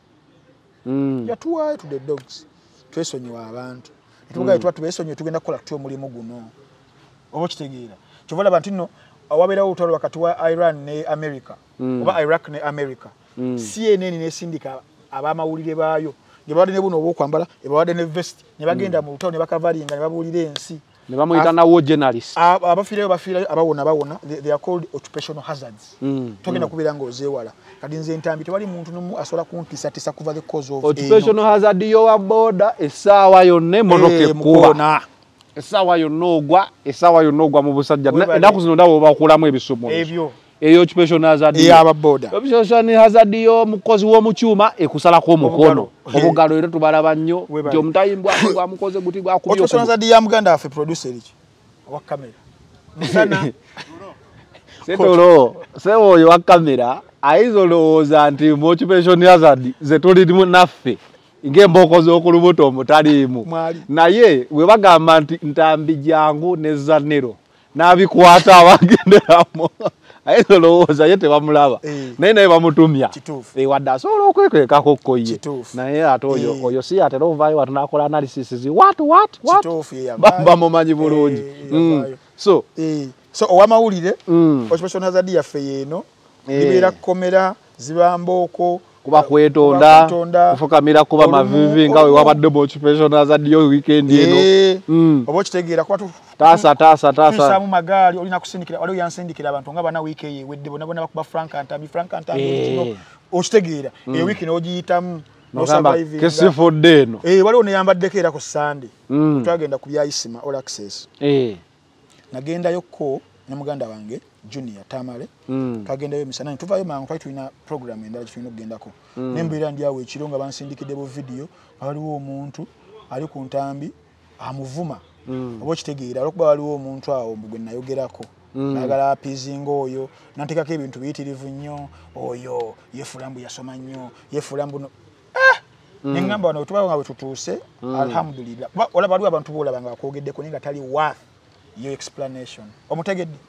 yatuwaayo to the dogs twesonyiwa abantu etugaye twesonyiwe tugenda kukola tutyo omulimu guno oba kitegeera chobola bantu nno awabeerawo olutalo wakati wa Iran ne America oba Iraq ne America CNN nesindika abamawulire baayo ngebawadde ne buno obwokwambala ebawadde ne vest ne bagenda mu lutalo ne bakavalinga ne babuulira ensi ne bamuyita nawo journalist abafiirayo abawona they are called occupational hazards togenda kubeera ng'ozeewala kati nze ntambi tewali muntu nomu asobola kumpisatisa kuva the cause of occupational hazard yowa boda essaawa yonna emotoka ekkuba essaawa yonna ogwa mu busajja ennaku zino ndawo bakulamu ebisumo ebyo eyo occupational hazard aba boda occupational hazard yo mukozi wo mu kyuma ekusalako omukono obugalo era tubalaba nnyo nti omutayimbwa gwa mukoze guti gwa kubyo occupational hazard ya muganda afe producer iki wa kamera musana setolo sewo oyo wa kamera ayizolowooza nti mu occupational hazard ze tulimu naffe ng'emboko z'okulubuto omutaliimu naye we bagamba nti ntambi jangu ne Zaneru n'abikwata abagenderamu ayizolowooza ye tebamulaba naye bamutumya wadde asobola okwekwekako kkoye naye ate oyo si atera ovaayo watunakola analysis what bamumanyi bulungi so owamawulire occupational hazard yaffe yeeno libeera komera zibambooko kuba kwetonda kufukamira kuba mavivi nga we wabadde mu occupational hazard yo weekend eno oba kitegeera kuba tasa mu magaali olina kusindikira waliwo yansindikira abantu nga bana week eyewedde bona bakuba Frank Antambi okitegeera eyo week n'ogiyitamu kesifudde eno waliwo neyambaddeko era ku Sunday twagenda ku byayisima all access nagendayoko ne muganda wange Junior Tamale kagendayo misana tuvayo mangu twali tulina program endala tulina okugendako nembeera ndi awo ekiro nga bansindikidde bo video waliwo omuntu ali ku ntambi amuvuma oba kitegeera olwokuba waliwo omuntu awo gwe nayogerako nagala apizinga oyo nantekako ebintu biyitirivu nnyo oyo yefulambu yasoma nnyo yefulambu nengamba wano tubayo nga bwe tutuuse alhamdulillah olaba waliwo abantu boolaba nga akwogeddeko naye nga tali worth your explanation omutegedde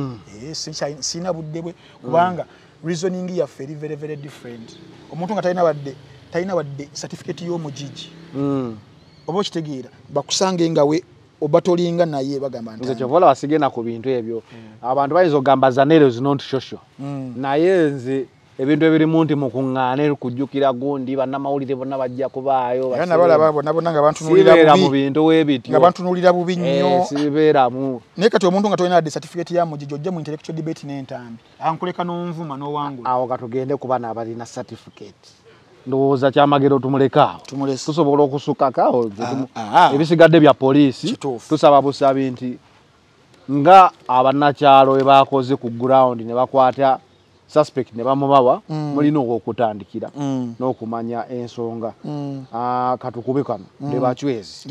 sina budde bwe kubanga reasoning ya very very different omuntu nga talina wadde certificate y'omugigi oba kitegeera bakusange nga we obatolinga naye bagamba nze kyovola basigena ku bintu ebyo abantu bayinza okugamba Zaneru is not social naye nze ebintu ebirimu nti mukuŋŋaane kujjukira gundi bannamawulire bonna bajja kubaayo era nabalaba bonna nga bantunuulira bubi mu bintu webityo nga bantunuulira bubi nnyo sibeeramu naye kati omuntu nga tolina de certificate ya mujiji ojja mu intellectual debate n'entambi ankuleka n'onvuma n'owangula awo katugende ku bana abalina certificate ndowooza kyamagero tumuleka tusobola okusukako ebisigadde bya poliisi tusaba busabi nti nga abannakyalo we bakoze ku ground ne bakwata suspect ne bamubawa mulina okutandikira n'okumanya ensonga katukube kano ne bachwezi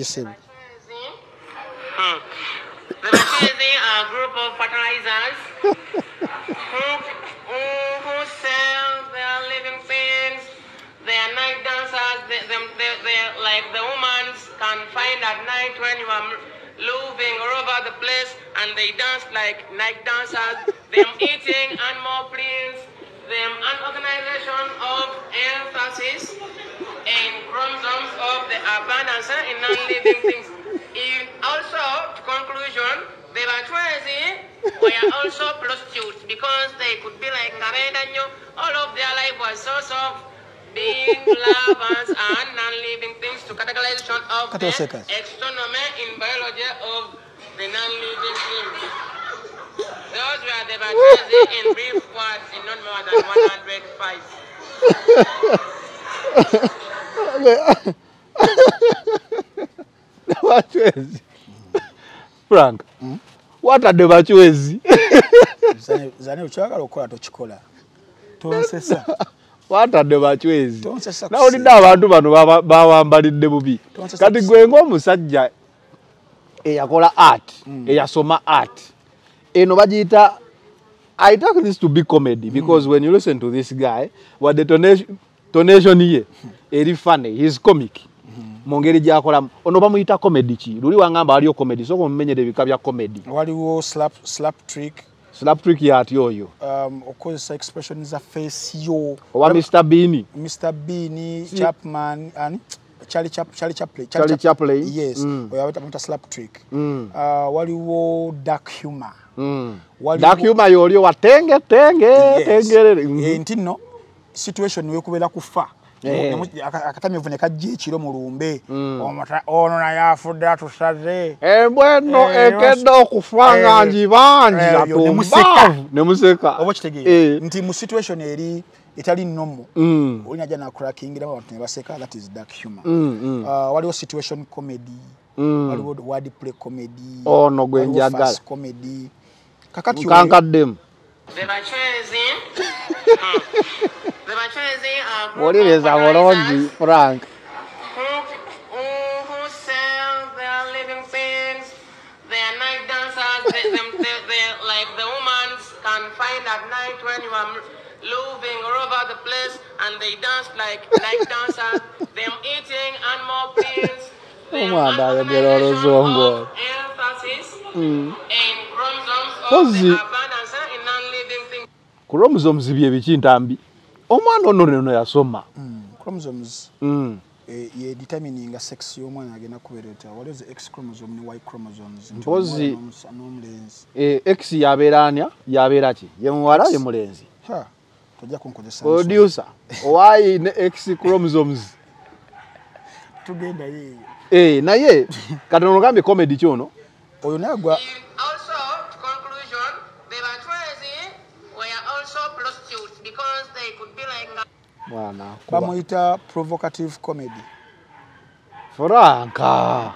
The Bachwezi are a group of fertilizers who sell their living things. They are night dancers. They're like the women can find at night when you are moving all over the place, and they dance like night dancers. Them eating animal prints. Them an organization of emphasis and chromosomes of the abundance in non-living things. Also, to conclusion, the Bachwezi were also prostitutes because they could be like Ngabendanyo. All of their life was source of being lovers and non-living things to categorization of the exonomy in biology of the non-living things. Those were the Bachwezi in brief words in not more than 105. Frank, what are the Bachwezi? Zane uchagala okola tochikola. Tonsesa. What are the Bachwezi? Tonsesa. Na olida abantu bano bawambalidde bubi. Kati gwe ng'omusajja eyakola art, eyasoma art. Eno bagiyita, I take this to be comedy because when you listen to this guy, what the tonation here, eri funny, he's comic. Mongeri gyakolamu ono bamuyita comedy ki luli wangamba aliyo comedy so mumenyere bika bya comedy waliwo slap trick yati oyo okozesa expression za face yo owa Mr Bean Chapman and Charlie Chaplin yes oya bata slap trick waliwo dark humor dark humor yolio watenge tengerere ntino situation wekubera kufa akatamye kajje ekiro mu lumbe ono na yafudde atusaze bweno ekenda okufanga njibanji ne museka obo kitegeera nti mu situation eri etali nnomo olina jana na crackingira abantu ne baseka that is dark humor waliwo situation comedy waliwo word play comedy ono gwenjagala comedy kakati kankaddemu The Bachwezi are what is our Frank? Who sell their living things. They are night dancers. They're like the women can find at night when you are moving all over the place, and they dance like night dancers. Them eating animal prints. Them of emphasis and chromosomes of the abundance in non-living things. Chromosomes bye bikintambi. Omwana ono yasoma chromosomes ye determining a sex y'omwana agenda kubeereta what is the X chromosome ne Y chromosomes mpozi X yabeeranya yabeera ki ye muwala ye mulenzi tojja kunkozesa producer why ne X chromosomes tugenda ye naye katono gambe comedy kyono oyo nagwa also to conclusion the Bachwezi were also prostitutes because they could be like bwana bamuyita provocative comedy Franka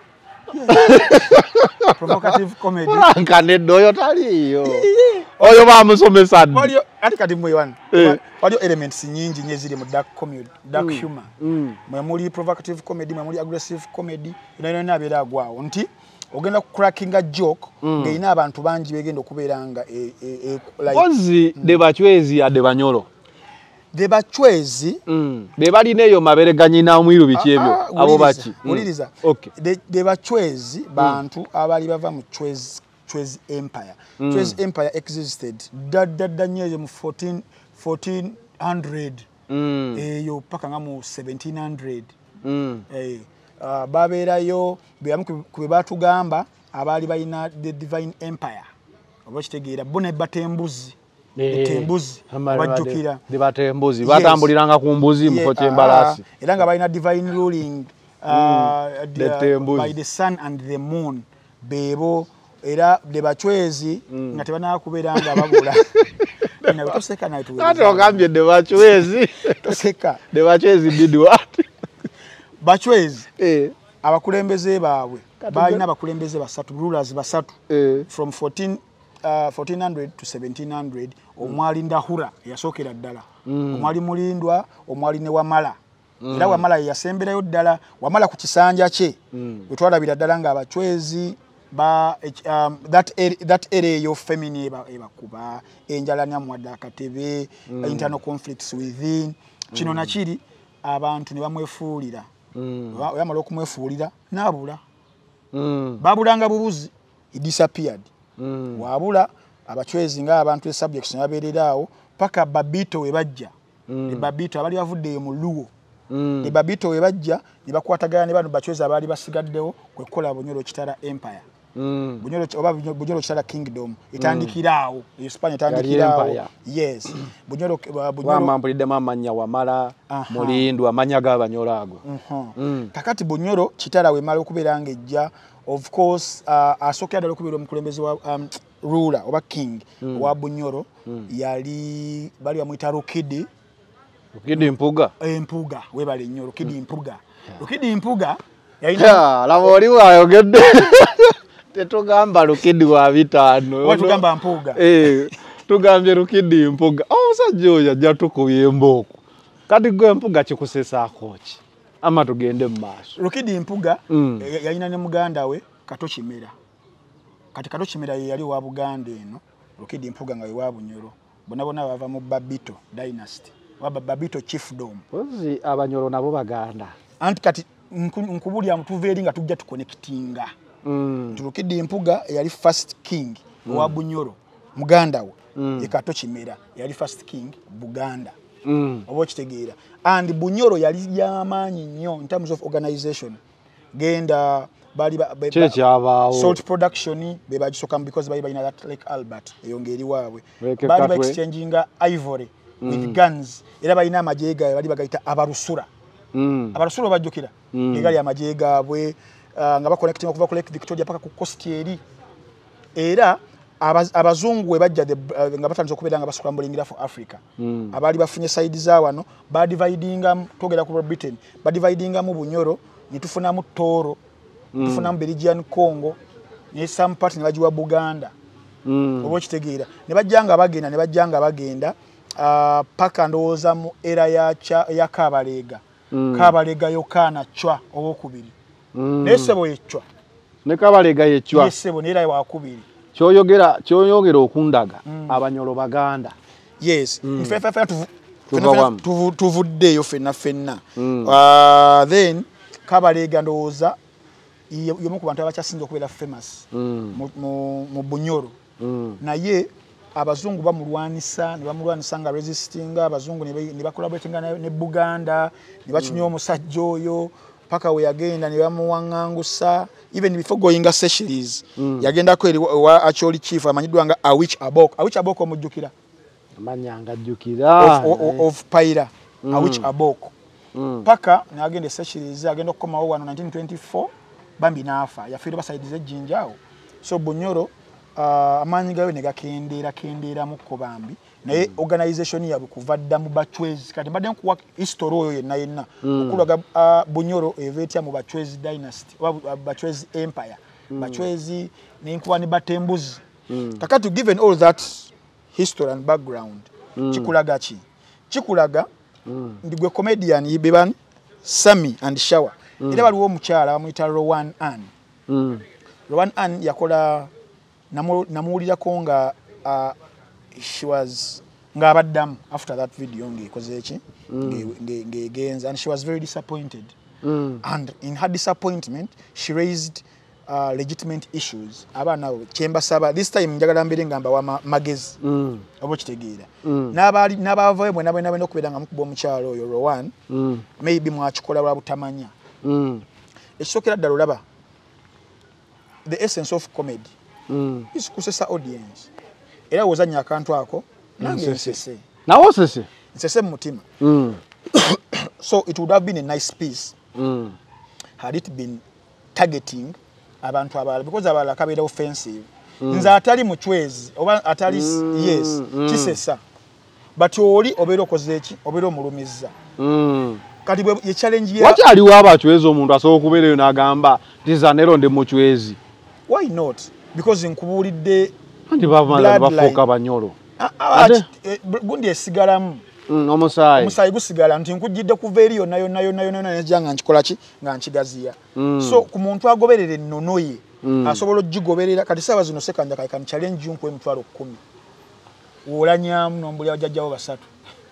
provocative comedy Franka ne doyo taliyo oyo bamusomesa walio ati kati mwewan walio elements nyingi nyeziri mu dark comedy dark humor mwe muri provocative comedy mwe muri aggressive comedy ina abera agwawo nti ogenda cracking a joke ngeina abantu bangi begenda okuberanga like de Bachwezi ade banyolo de Bachwezi be bali neyo mabere ganyina omwiru biki ebyo abo baki uliriza de Bachwezi bantu abali bava mu Chwezi Empire Chwezi Empire existed nyeyo mu 1400 eyo paka nga mu 1700 baberayo beyamu kube batugamba abali balina the divine empire oba kitegeera bone batembuzi Tembuzi bajjukira batembuzi batambuliranga ku mbuzi mufo ky'embalasi era nga balina divine ruling by the sun and the moon bebo era de bachwezi nga tebanakuberanga babula na toseka na tu ate ogambye de bachwezi toseka de bachwezi did what bachwezi abakulembeze baabwe balina abakulembeze basatu rulers basatu from 1400 to 1700 omwali Ndahura yasokera ddala omwali Mulindwa omwali ne Wamala era Wamala yasemberayo ddala Wamala ku kisanja kye wetwalabira ddala nga abachwezi ba that area yo feminine ebakuba enjalanya mwadda katebe internal conflicts within kino nakiri abantu ne bamwefuulira yamala okumwefuulira nabula babulanga bubuzi it disappeared wabula abachwezi nga abantu subjects nabererawo paka Babito webajja Babito abali bavudde mu Luwo Babito webajja ne bakwatagana ne bano bachwezi abali basigaddewo kwekola Bunyoro Kitara Empire Bunyoro Kitara Kingdom itandikirawo Espanya itandikirawo yes Bunyoro wamambulidde mamanya Wamala Mulindwa amanya g'Abanyoro ago kakati Bunyoro Kitara wemala okuberanga ejja of course asokera dalo kubira omukulembeze wa ruler oba king wa Bunyoro yali bali bamwita Rukidi Mpuga Mpuga webale nnyo Rukidi Mpuga yalina labori wayogedde tetugamba Rukidi wa bitano watugamba Mpuga tugambye Rukidi Mpuga omusajja oyo ajja tukubye emboko kati gwe Mpuga kikusesaako ki ama tugende mu maaso Rukidi Mpuga yalina ne muganda we Katokimera kati Katokimera yali wa Buganda eno Rukidi Mpuga nga wa Bunyoro bona bava mu Babito dynasty wa Babito chiefdom ozi Abanyoro nabo Baganda anti kati nkubulya mutuveri nga tujja tuconnectinga Rukidi Mpuga yali first king wa Bunyoro muganda we Katokimera yali first king Buganda obo kitegeera and Bunyoro yali yamanyi nnyo in terms of organization genda bali salt production be bagisoka because bali balina that like Albert eyongeri waabwe bali exchanging ivory with guns era balina amajega bali bagayita abarusura abarusura bajjukira egali amajega abwe nga baconnecting okuva ku Lake Victoria paka ku coast eri era abazungu webajja nga batandise okubeera nga bascramblingira for Africa abali bafunye side za wano ba dividinga togera ku Britain ba dividinga mu Bunyoro nitufunamu Toro tufunamu Belgian Congo ne some part ne bajiwa Buganda obo kitegeera ne bajjanga bagenda paka ndowooza mu era ya Kabalega Kabalega yokana chwa obokubiri nesebo yechwa ne Kabalega yechwa nesebo nera wakubiri kyoyogera okundaga Abanyoro Baganda yes tuvuddeyo fenna then Kabalega ndowooza yomu ku bantu abakyasinze okubeera famous mu Bunyoro naye abazungu bamulwanisa nga resisting abazungu ne bakolaboratinga ne Buganda ne bakinya omusajja oyo paka we yagenda ne bamuwangangusa even before going a Seychelles yagenda kweri wa Acholi chief amanyidwa nga Awich Aboko omujjukira amanyanga jjukira of Paira Awich Aboko paka ne agenda Seychelles agenda okukomawo wano 1924 bambi nafa yafiira basaidize ejjinjaawo so Bunyoro amanyi gayo ne gakendera mu kobambi naye organization yabu kuvadda mu Bachwezi kati mbadde nkuwa history oyo yenna okulaga Bunyoro evetya mu Bachwezi dynasty Bachwezi empire Bachwezi n'enkuwa ne Batembuzi kakati given all that history and background kikulaga ndigwe comedian yibeban Sami and Shawa era baliwo omukyala bamuyita Rowan Ann yakola namuwulirako nga she was ngabaddamu after that video ngekoze eki ngegenza and she was very disappointed and in her disappointment she raised legitimate issues abana chemba saba this time njagala mbere ngamba wa magezi obo kitegeera n'abavayo bwe nabwe okubeera nga mukuba omukyalo oyo Rowan maybe mwakikola lwa butamanya ekisokera ddala olaba the essence of comedy is kusesa audience era wozanya akantu ako nange nsese nawo nsese nsese mu mutima so it would have been a nice piece had it been targeting abantu abalala because abalala kabeera offensive nze atali muchwezi oba atali yes kisesa but oli obeera okoze eki obeera omulumiza kati ye challenge ya wakyaliwo abachwezi omuntu asobola okubeerayo n'agamba tizanero ndi muchwezi why not because nkubuulidde andi bafuuka banyolo gundi esigalamu omusaayi gusigala nti nkujjidde kuva eri yonna nejja nga nkikola ki nga nkigaziya so ku muntu agoberera ennono ye asobola ogigoberera kati saaba zino sekanja kaikani challenge yunku emitwalo 10 wolanyamu nombuli abajjajjawo basatu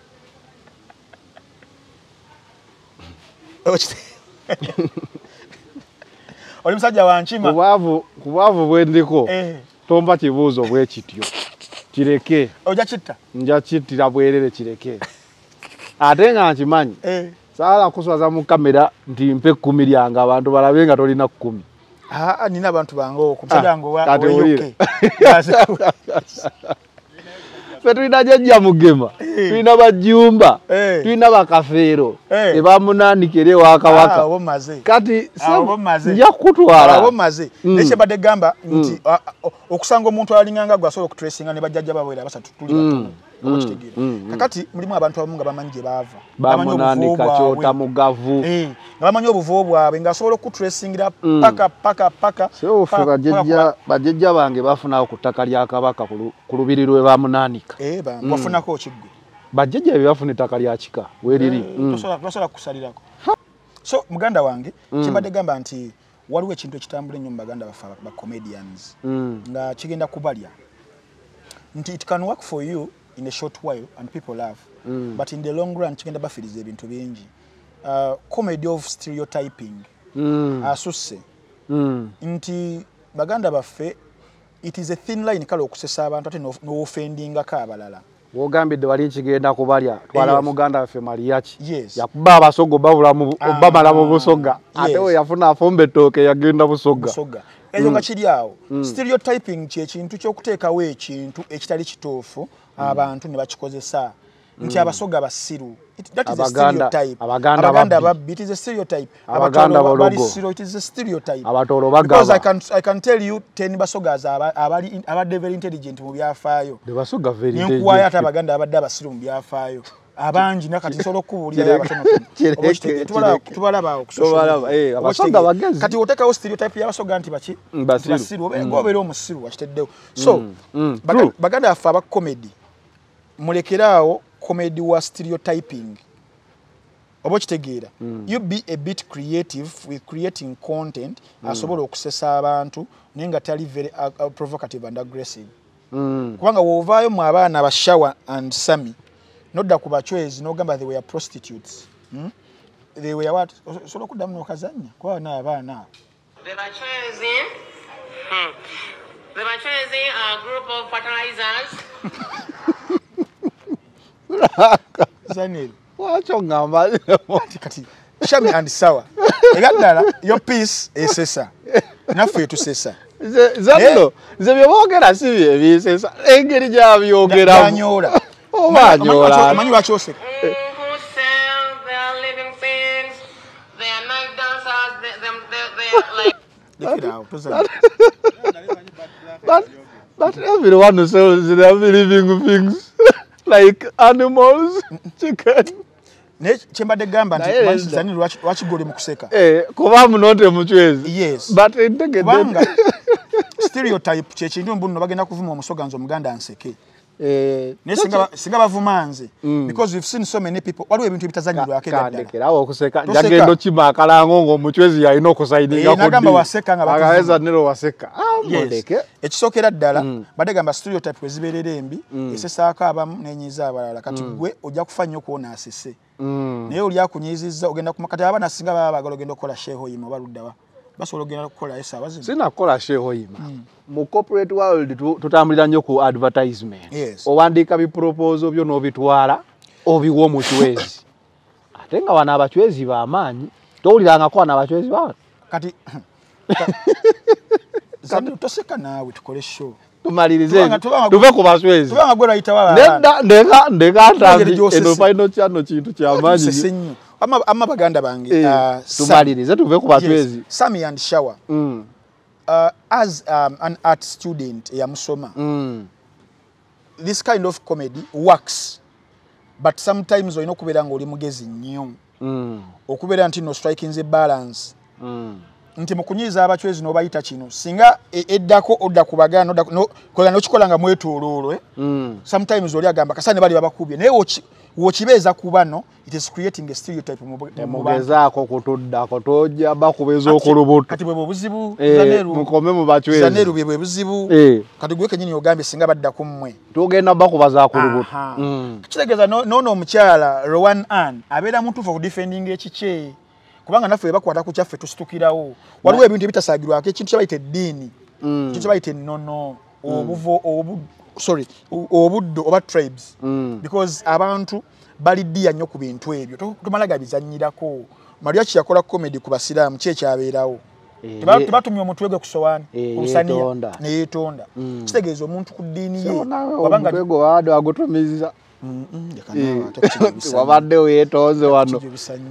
oli musajja wankima kubwavu bwendiko tomba kibuuzo bwe kityo kireke oja kitta nja kittira bwerere kireke ate nga nkimanyi saala kuswaza mu kamera nti mpe 10 lyanga abantu balabe nga tolina 10 nina abantu bange okusajja ngo wa fe tulina jajja mugema tulina bajjumba tulina bakafeero ebamunaanikere wakawaka kati nja kutwala abo maze nekye badde gamba nti okusanga omuntu alinganga gwasobola okutresinga ne bajjajja babwera basatu tuli kakati mulimu abantu abamu nga bamanyi gye baava bamunaanika kyota mugavu nga bamanyi obuvuo bwabwe ngasobola okutresingira paka bajjajja bange bafunawo ku ttaka lya kabaka ku lubiri lwe bamunaanika bafunako kiggwe bajjajja bye bafuna ettaka lya kika weriri tosobola kusalirako so muganda wange kyembadde gamba nti waliwo ekintu ekitambula ennyo mu baganda baffe ba comedians nga kigenda kubalya nti it can work for you in a short while and people laugh but in the long run kigenda bafiriza ebintu bingi comedy of stereotyping asusse nti baganda baffe it is a thin line kale okusesa abantu ate n'offendingako abalala wogambidde wali kigenda kubalya twalaba muganda waffe Mariachi yes. yakuba abasogo bamala mu busoga ate we yafuna afumba ettooke yagenda busoga eyo nga kiri awo stereotyping kyekintu ky'okuteekawo ekintu ekitali kituufu abantu ne bakikozesa nti abasoga basiru that is a stereotype abaganda babbi it is a stereotype abaganda balogo it is a stereotype abatolo bagaba because I can tell you 10 basogas abadde very intelligent mu byafaayo de basoga very intelligent ninkuwayo ate abaganda abadde abasiru mu byafaayo abangi nakati nsobola okubuulira abatono tubalaba okusobola abasoga bagezi kati otekawo stereotype y'abasoga nti baki basiru obeera omusiru wakiteddewo so baganda baffe aba comedy mulekeraawo comedy wa stereotyping oba kitegeera you be a bit creative with creating content asobola okusesa abantu naye nga tali very provocative and aggressive kubanga woovaayo mu abaana ba Shawa and Sami nodda ku bachwezi n'ogamba they were prostitutes they were what osobola okuddamu n'okazannya kuba n'abaana the bachwezi are a group of fertilizers Zanel wacho ngamba kati Shami and Sawa egaddala yo peace esesa naffe tusesa zanno ze byogera si bye bisesa engeri gya byogera banyola omanyola amanyi lwaki who sell their living things, they are night dancers, they are like look it out tuzana but everyone who sells their living things like animals chicken ne chembade gamba nti manzani lwaki goli mu kuseka kuba munote muchwezi yes but integede stereotype chekintu mbuno bagenda kuvuma omusoganzo omuganda anseke singa bavumanze because we've seen so many people waliwo ebintu ebitazanyirwa akendekerawo okuseka jagendo kima akalango ngo omuchwezi yalina okusaininga kodi nagamba waseka nga bakaweza nero waseka mondeke ekisokera ddala badde gamba stereotype weziberera embi esesaako abamu nenyiza abalala kati gwe ojja kufanya okuwona asese naye oli akunyizizza ogenda kumakati abaana singa baba bagala ogenda okukola shehoyima oba luddawa basobola ogenda kukola esaabazi sinakola shehoyima mu corporate world tutambulira nnyo ku advertisement yes. owandiika biproposal byo n'obitwala obiwa omuchwezi ate nga wana abachwezi b'amaanyi towulirangako wana abachwezi bawe kati Sandi toseka nawe tukole show. Tumalirize. Tuve ku baswezi. Tubanga gwe rayita wala. Ndeka atambi eno final channel kintu kyamanyi. Sesenyo. Ama baganda bange. Tumalirize tuve ku baswezi. Sammy and Shower. As an art student ya musoma. This kind of comedy works. But sometimes oyina okubeera nga oli mugezi nnyo. Okubeera nti no striking the balance. Nti mukunyiza abachwezi no bayita kino. Singa eddako odda kubagana odda no kola no chikola nga mwetoololo sometimes oli agamba kasane bali babakubye naye wochibeza kubano it is creating a stereotype mugezaako kutuddako tojja bakubeza okulubuto kati bwe buzibu zaneru mukome mu bachwezi zaneru bwe buzibu kati gwe kenyini ogambe singa badda kumwe tugenda bakubaza kulubuto kitegeza no omukyala Rowan Ann abeera muntu for defending ekiche kubanga naffe bakwata ku kyaffe tusitukirawo waliwo ebintu ebitasaagirwako ekintu kyabayita eddiini ekintu kyabayita ennono obuddo oba tribes because abantu baliddiya nnyo ku bintu ebyo tumalaga bizannyirako Maria kiyakola comedy ku basiraamu kyekyabeerawo tebatumye omutwe gwe ku sowaani omusaniya neyeetonda kitegeeza omuntu ku ddiini ye wabanga omutwe gwe agutumiza wabadde weetonze wano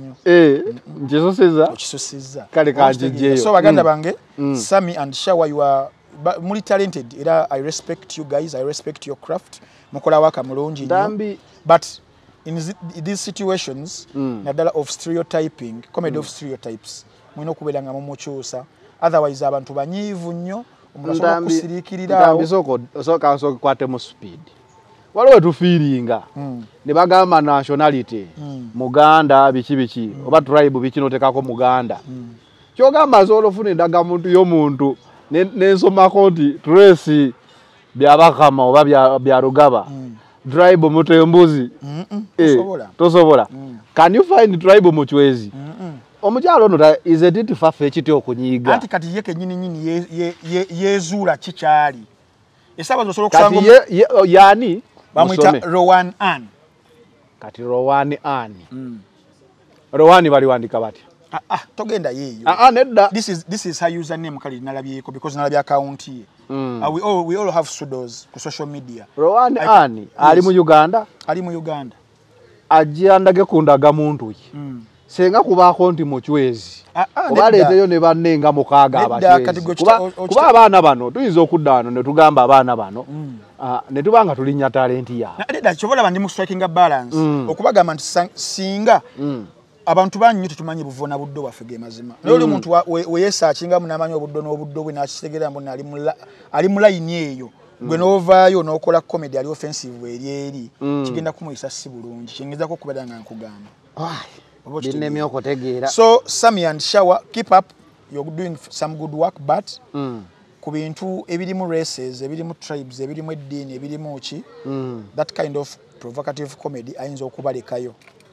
nkisusiza kale kanjijeyo so baganda bange Sammy and Shower you are multi talented era I respect you guys I respect your craft mukola waka mulungi but in these situations nadala of stereotyping comedy of stereotypes mwino kubelanga mu muchusa otherwise abantu banyivu nnyo omuntu akusirikirira soka kwate mu speed waliwo tufiringa ne bagamba nationality Muganda biki oba tribe biki notekako Muganda kyogamba zolofuna endaga muntu y'omuntu nensomako nti Tracy byabakama oba bya Rugaba tribe mutembuzi tosobola can you find tribe muchwezi omukyalo ono is it it fafe ekiti okunyiga anti kati ye kenyini yezuula kikyali esabazo solo kusango yani bamwita Rowan Ann kati Rowan Ann Rowan bali wandika bati togenda yeyo nedda this is her username kali nalabyeko because nalabya account ye we all have pseudos ku social media Rowan Ann ali mu Uganda ajyandage kundaga muntu ye senga kubaako nti muchwezi obaleeteyo ne bannenga mukaaga abachwezi kuba abaana bano tuyinza okudda wano ne tugamba abaana bano ne tubanga tulinya talenti yaabwe nedda kyobola bandi mu striking balance okubagamba nti singa abantu banyu tutumanyi buvona buddo bwaffe ge mazima naye oli muntu weyeesaakinga munamanyi obuddo n'obuddo bwe n'akitegeera mbona ali mu layini eyo gwe n'ovaayo n'okola comedy ali offensive eri kigenda kumuyisa si bulungi kingezako okubeera nga nkugamba so Sammy and Shower keep up you're doing some good work but ku bintu ebirimu races ebirimu tribes ebirimu eddiini ebirimu ki that kind of provocative comedy ayinza okubalekayo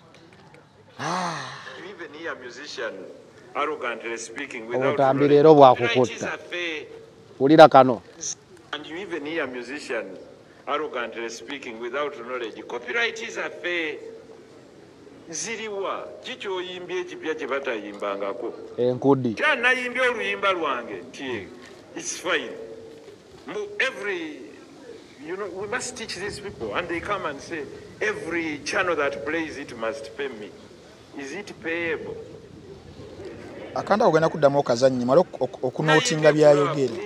even here musician arrogantly speaking without otambirero bwakukutta ulira kano and you even hear musician arrogantly speaking without knowledge copyright is a fair ziriwa kicho yimbye ekipya kye batayimbangako enkudi kyanayimbye oluyimba lwange nti it's fine every we must teach these people and they come and say every channel that plays it must pay me. Is it payable? Akanda ogenda kuddamu okazannyi mala okunootinga byayogere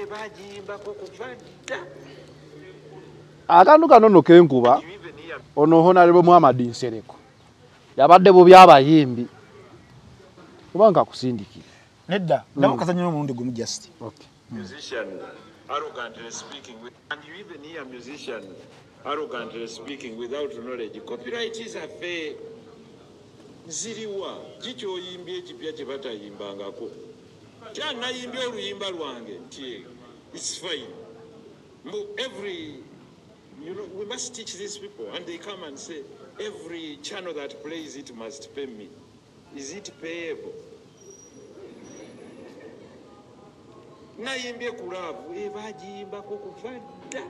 akantu kano nno kenkuba ono Honorable Muhammad Nsereko yabadde bubi abayimbi kubanga kusindikira nedda ndamu okazannyi n'omulundi gumu just musician arrogantly speaking and you even hear musician arrogantly speaking without knowledge copyright is a fair ziriwa kicho yimbye ekipya kye batayimbangako kyanayimbye oluyimba lwange nti it's fine every we must teach these people and they come and say every channel that plays it must pay me. Is it payable? Nayimbye kulavu bajimbako kuvadda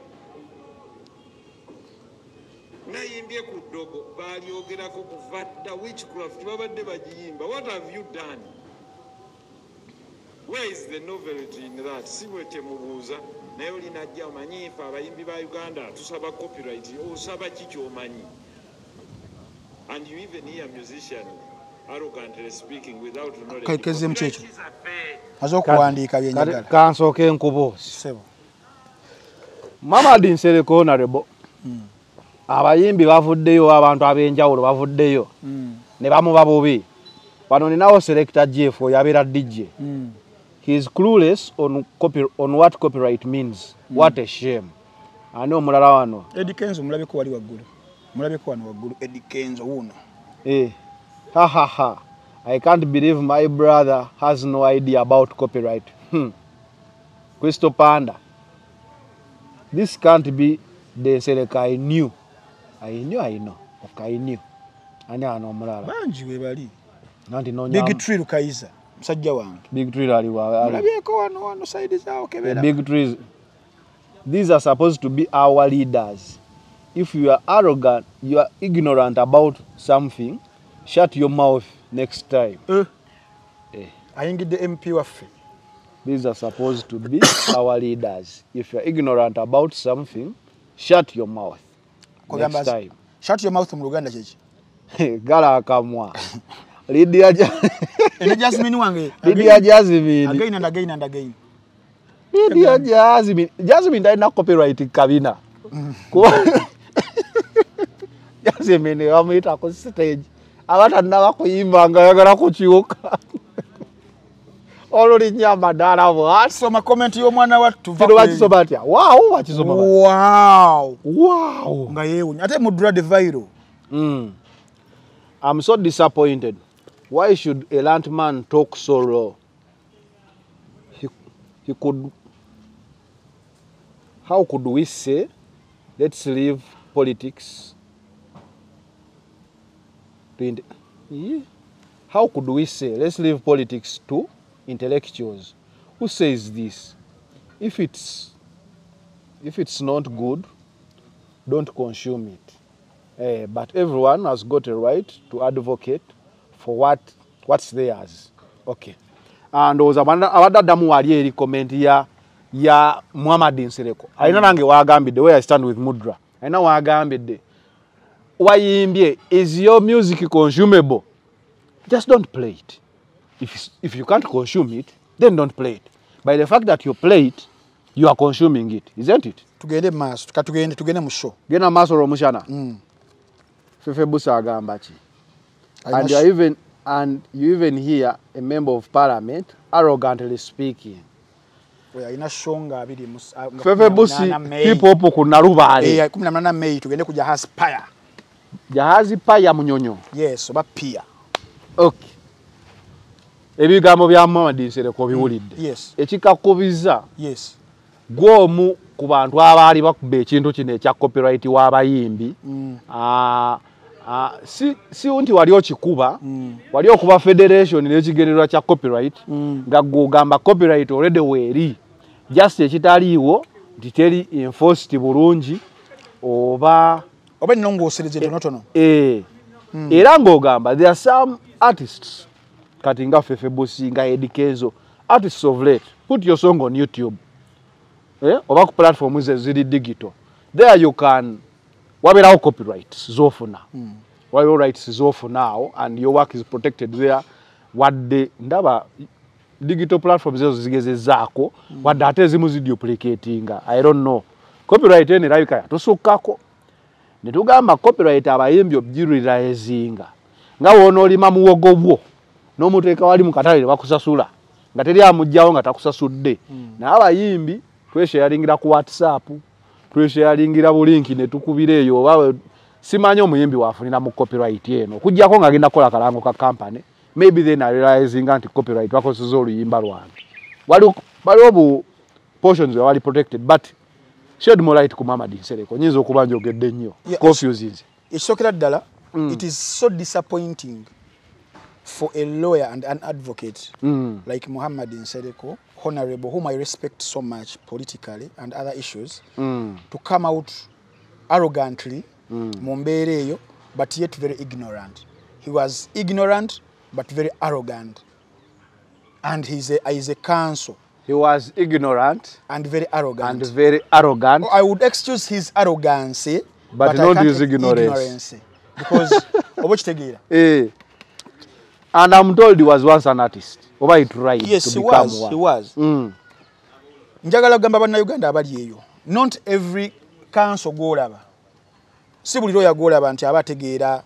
nayimbye ku ddogo balyogerako kuvadda witchcraft babadde bajiyimba. What have you done? Where is the novelty in that? Si bwe temubuuza naye olinajja omanyi ife abayimbi ba Uganda tusaba copyright osaba ki ky'omanyi. And you even hear musician arrogantly speaking without knowledge. Keze mchecho. Azokuandika byenjagala. Kansooke nkubuuzi. Sebo. Mamadi Nsereko Honorable. Abayimbi bavuddeyo abantu ab'enjawulo bavuddeyo. Ne bamuba bubi. Wano ninawo selector Jeff yabeera DJ. He is clueless on what copyright means. What a shame. Ani omulala wano. Eddie Kenzo mulabeko wali waggulu. Mulabeko wano waggulu Eddie Kenzo wuno. Ha ha ha. I can't believe my brother has no idea about copyright. Crystal Panda. This can't be the Seleka I knew. I know. Okay, I knew. Ani ano omulala. Banji we bali. Nanti no Big Tree Lukaiza. Msajja wange. Big Tree ali wa. Mulabeko wano side zao kebera. The big trees. These are supposed to be our leaders. If you are arrogant, you are ignorant about something, shut your mouth next time. Ayingide MP waffe. These are supposed to be our leaders. If you are ignorant about something, shut your mouth next time. Shut your mouth mu Luganda chechi. Gala akamwa. Lydia Jasmine wange. Lydia Jasmine. Again and again and again. Lydia Jasmine. Jasmine ndina copyright kabina. Jasmine wamuyita ku stage. Abatannaba kuyimba nga yagala kukyuka. Oluli nyama dala bwa. Soma comment y'omwana wattu. Kino bakisoma atya? Wow, bakisoma. Wow. Nga yeewunya. Ate mudura de viral. I'm so disappointed. Why should a land man talk so low? He could. How could we say, let's leave politics? How could we say, let's leave politics to intellectuals? Who says this? If it's not good, don't consume it. But everyone has got a right to advocate for what's theirs. Okay. And was abaddamu wali eri comment ya Muhammad Nsereko. Aina nange wagambidde the way I stand with Mudra. Aina wagambidde wayimbye, is your music consumable? Just don't play it. If you can't consume it, then don't play it. By the fact that you play it, you are consuming it, isn't it? Tugende maaso, tugende mu show. Gena maaso romushana. Fefe Busa agamba ki. And you even hear a member of parliament arrogantly speaking. Ina shonga abiri Fefe Busi hip hop ku Nalubaale. 18 May tugende ku Jahazi Paya. Jahazi Paya Munyonyo. Yes, oba Pia. Okay. Ebigambo bya Muhammad Nsereko biwulidde. Yes. Ekikakubiza. Yes. Gwomu ku bantu abaali bakuba ekintu kino ekya copyright w'abayimbi. Si unti wali okikuba, wali okuba federation n'ekigendererwa kya copyright, nga gwogamba copyright already weeri. Just ekitaliiwo nti teri enforced bulungi oba nnongoosereze tonotono. Era ng'ogamba there are some artists kati nga Fefe Busi nga Eddie Kenzo, artists of late, put your song on YouTube. Oba ku platform ziri digital. There you can waberawo copyrights zofuna. Waberawo rights zofuna and your work is protected there. Wadde ndaba digital platforms ezo zigezezaako wadde ate ezimu ziduplicatinga. I don't know. Copyright ene labika yatusukkako. Ne tugamba copyright abayimbi obugiriraezinga. Nga wonoolima muwogo bwo n'omuteeka wali mu katale ne bakusasula nga teri amugjawo nga takusasudde. Naye abayimbi twesharingira ku WhatsApp, twesharingira bulinki ne tukubira eyo oba simanyi omuyimbi wafunira mu copyright eno. Kujjako nga agenda kola kalango ka company. Maybe then I realizing anti copyright wakozesa oluyimba lwange. Waliwo bu portions wali protected but shed more light ku Muhammad Nsereko. Nyinza okuba njogedde nnyo. Confusing. Ekisokera ddala, it is so disappointing for a lawyer and an advocate like Muhammad Nsereko, Honorable, whom I respect so much politically and other issues, to come out arrogantly, Mombereyo, but yet very ignorant. He was ignorant but very arrogant. And he's a counsel. He was ignorant and very arrogant. I would excuse his arrogance, but not his ignorance. Because and I'm told he was once an artist. Over it right. Yes, to he become was. One. He was. Njagala gamba bana Uganda abali eyo. Not every council golaba. Si buli lawyer golaba nti abategeera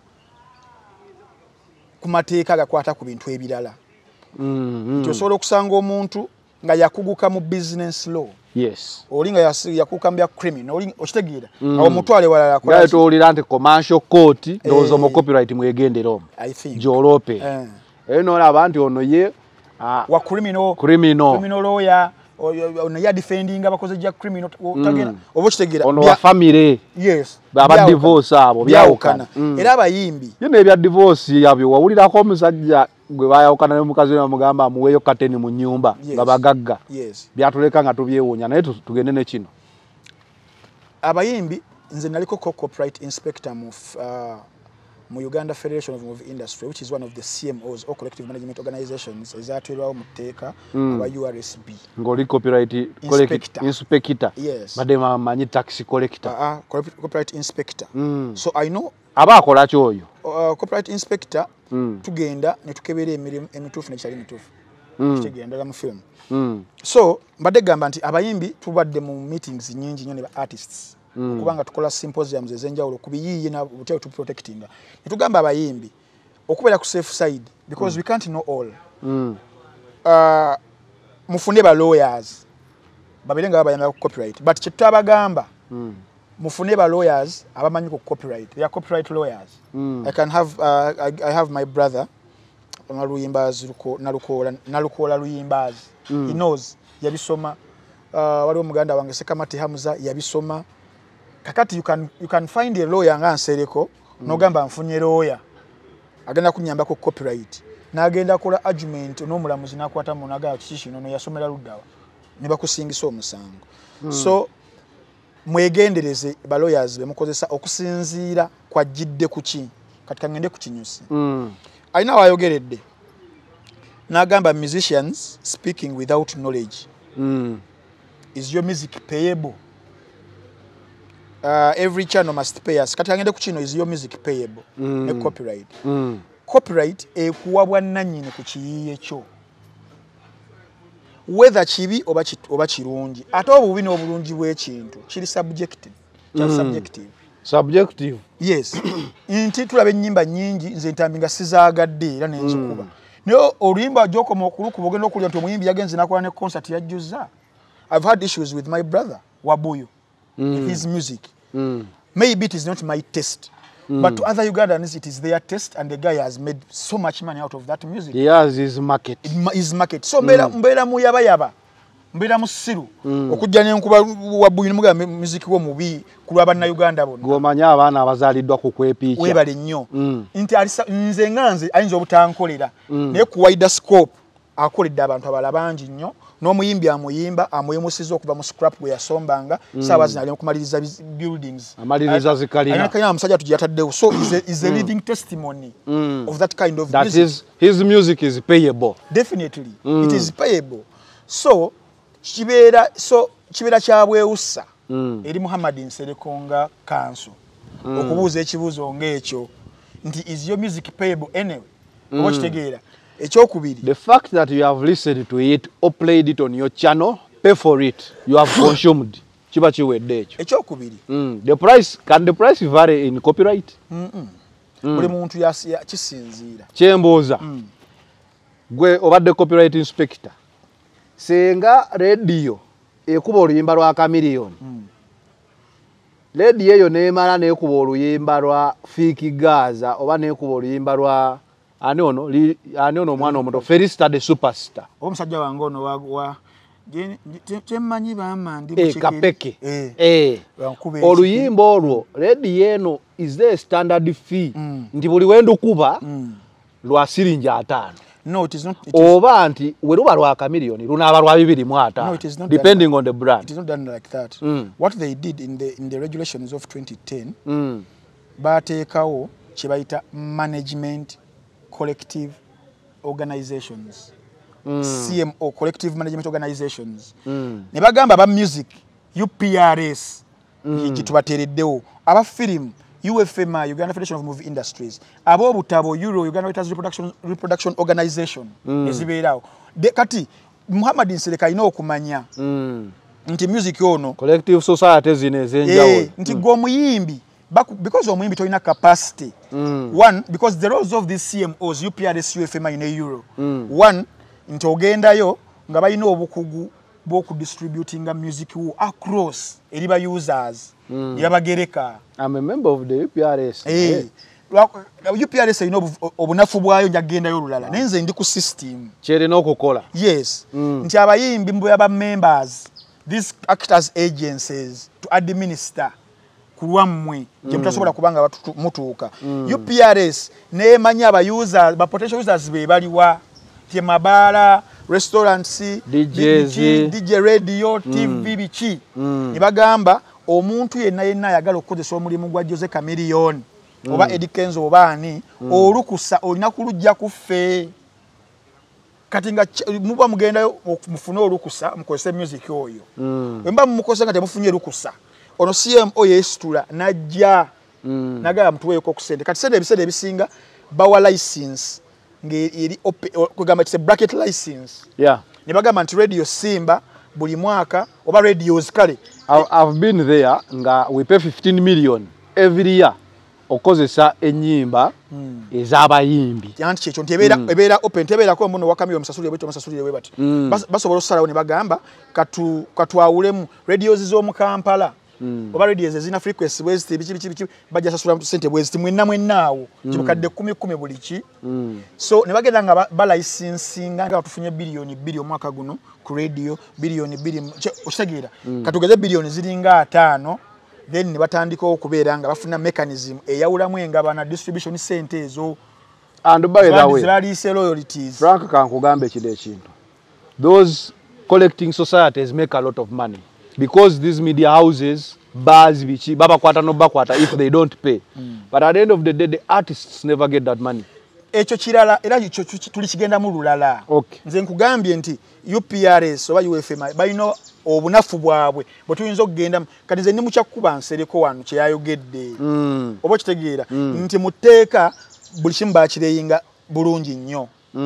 ku mateeka gakwata ku bintu ebirala. Osobola okusanga omuntu nga yakuguka mu business law. Yes. Oli nga yakuguka mu bya criminal. Oli okitegeera. Awo mutwale walala akola. Nga tuwulira nti commercial court ndowooza mu copyright mwegendera omwo. I think. Jolope. N'olaba nti ono ye wa criminal lawyer. Ono ya defending abakoze ja criminal tagena obokitegeera ono wa family yes baba divorce abo byawukana era abayimbi yene ebya divorce yabyo wawulirako omusajja gwe bayawukana ne mukazi we mugamba amuweyo kateni mu nyumba nga bagagga byatuleka nga tubyewunya naye tugende ne kino abayimbi nze naliko copyright inspector mu Uganda Federation of Movie Industry, which is one of the CMOs or collective management organizations, ezatwirwawo mu tteeka aba URSB. Ngoli copyright inspector. Yes. Badema manyi tax collector. Copyright inspector. So I know abakola kyoyo. Copyright inspector tugenda ne tukebera emirimu emituufu ne kyali mituufu. Tukigenda mu film. So mbadde gamba nti abayimbi tubadde mu meetings nyingi nnyo ne ba artists. Kubanga tukola symposiums ezenjawulo kubiyiye na buteo to protecting. Nitugamba abayimbi okubera ku safe side because we can't know all. Mufune ba lawyers babirenga abayanga ku copyright but kitabagamba mufune ba lawyers abamanyi ku copyright. They are copyright lawyers. I can have I have my brother Naluyimbazi Nalukola Luyimbazi. He knows yabisoma waliwo muganda wange Sekamati Hamza yabisoma. Kakati you can find a lawyer nga nsereko nogamba nfunye lawyer agenda kunyamba ko copyright na agenda kola argument n'omulamuzi nakwata munaga kishi no yasomera luddawa ne bakusingisa omusango. So mwegendereze ba lawyers bemukozesa okusinziira kwa jidde kuki katika ngende ku kinyusi. Aina wayogeredde nagamba musicians speaking without knowledge. Is your music payable? Every channel must pay us. Kati ngende ku kino is your music payable? Ne copyright. Copyright ekuwabwa nanyini ku kiyiye kyo. Whether chibi oba kirungi. Ate obubi n'obulungi bw'ekintu kiri subjective. Subjective. Yes. Inti tulabe ennyimba nyingi nze ntambinga sizaagadde era nenzikuba. Naye oluyimba gy'okoma okulukuba ogenda okulya nti omuyimbi yagenze nakola ne concert yajjuza. I've had issues with my brother Wabuyo. His music. Maybe it is not my taste, but to other Ugandans it is their taste, and the guy has made so much money out of that music. He has his market. His market. So mbera mu yaba mbera musiru okujja ne nkuba Wabuyo muga music wo mubi kulwa na Uganda bonna. Gomanya abaana abazaliddwa ku kwepicha. Webale nnyo. Nti alisa nze nganze ayinza obutankolera naye ku wider scope akoledde abantu abala bangi nnyo. N'omuyimbi amuyimba amuyemusiza okuva mu scrap gwe yasombanga sabazi nali okumaliriza buildings amaliriza zikalina kanya omusajja tujataddewo. So is a living testimony of that kind of that music. His music is payable. Definitely it is payable. So kibera kya bwewusa eri Muhammad Nserekonga Council okubuuza ekibuuzo ng'ekyo nti is your music payable anyway? Okitegeera ekyokubiri, the fact that you have listened to it or played it on your channel, pay for it, you have consumed kiba kiwedde ekyo. Ekyokubiri, the price, can the price vary in copyright? Buli muntu kisinziira kyembuuza gwe obadde copyright inspector senga radio ekuba oluyimba lwa Chameleone, radio eyo neemala neekuba oluyimba lwa Fiki Gaza oba neekuba oluyimba lwa ani ono omwana omuto Felista the Superstar. Omusajja wange ono wa temmanyi bamma ndi Kapeke. Oluyimba olwo radio eno is there a standard fee nti buli wendo kuba lwa siringi 5. No, it is not. Oba nti weruba lwa Chameleone lunaaba lwa 2.5. No, it is not depending on the brand. It is not done like that. What they did in the regulations of 2010, bateekawo kye bayita management collective organizations CMO, Collective Management Organizations. Ne bagamba aba music, UPRS, gitubatereddewo. Aba film, UFMI, Uganda Federation of Movie Industries. Abo butabo, Euro, Uganda Writers Reproduction Organization. Ezibeerawo. Kati, Muhammad Nsereka alina okumanya. Nti music ono. Collective societies ezenjawo. Nti g'omuyimbi. Because omuyimbi tolina capacity. One, because the roles of these CMOs, UPRS, UFMI in a Euro. One, nti ogendayo nga balina obukugu bw'oku distributing music across eriba users. Yabagereka. I'm a member of the UPRS. UPRS ino obunafu bwayo njagendayo olulala. Nenze ndi ku system. Kyerina okukola. Yes. Nti abayimbi mbu yaba members. These act as agencies to administer kulwammwe je mutasobola kubanga mutuuka. UPRS neemanya aba users, ba potential users be baliwa tie mabala, restaurants, DJ radio, TV bichi. Nibagamba omuntu yenna ayagala okukozesa omulimu gwa Jose Chameleone oba Eddie Kenzo oba ani olukusa olina kulujja kuffe. Kati nga muba mugendayo mufune olukusa mukozese music oyo. Wemba mukozesa nga temufunye olukusa. Ono CMO yesitula najja nagala mutuweeko ku sente. Kati sente ebiseera ebisinga bawa license ngeri kugamba it's a bracket license. Ne bagamba nti Radio Simba buli mwaka oba radios kale. I've been there nga we pay 15 million every year okozesa enyimba ez'abayimbi. Yanti kyekyo nti ebeera open tebeera ko muno wakamyo omusasulire bwetyo omusasulire we bati. Basobola okusalawo ne bagamba katwawulemu radios z'omu Kampala. Oba radios ezina frequency bwezi bichi bajja sasula sente bwezi mwenna kibukadde 10 buli ki. So ne bagenda nga ba licensinga nga tufunye bilioni 2 omwaka guno ku radio bilioni 2 okitegeera katugeze bilioni ziringa 5. Then ne batandika okubeera nga bafuna mechanism eyawulamu engabana distribution sente ezo. And by the way, royalties. Frank kankugambe kide kintu. Those collecting societies make a lot of money because these media houses bars bichi baba kwata no bakwata if they don't pay. But at the end of the day the artists never get that money. Echo kirala era icho tulikigenda mu lulala. Nze nkugambye nti UPRS oba UFMI balino obunafu bwabwe bwe tuyinza okugenda kati nze ndi mukyakkuba nsereko wano kye yayogedde. Oba kitegeera nti muteeka buli kimu bakireyinga bulungi nnyo.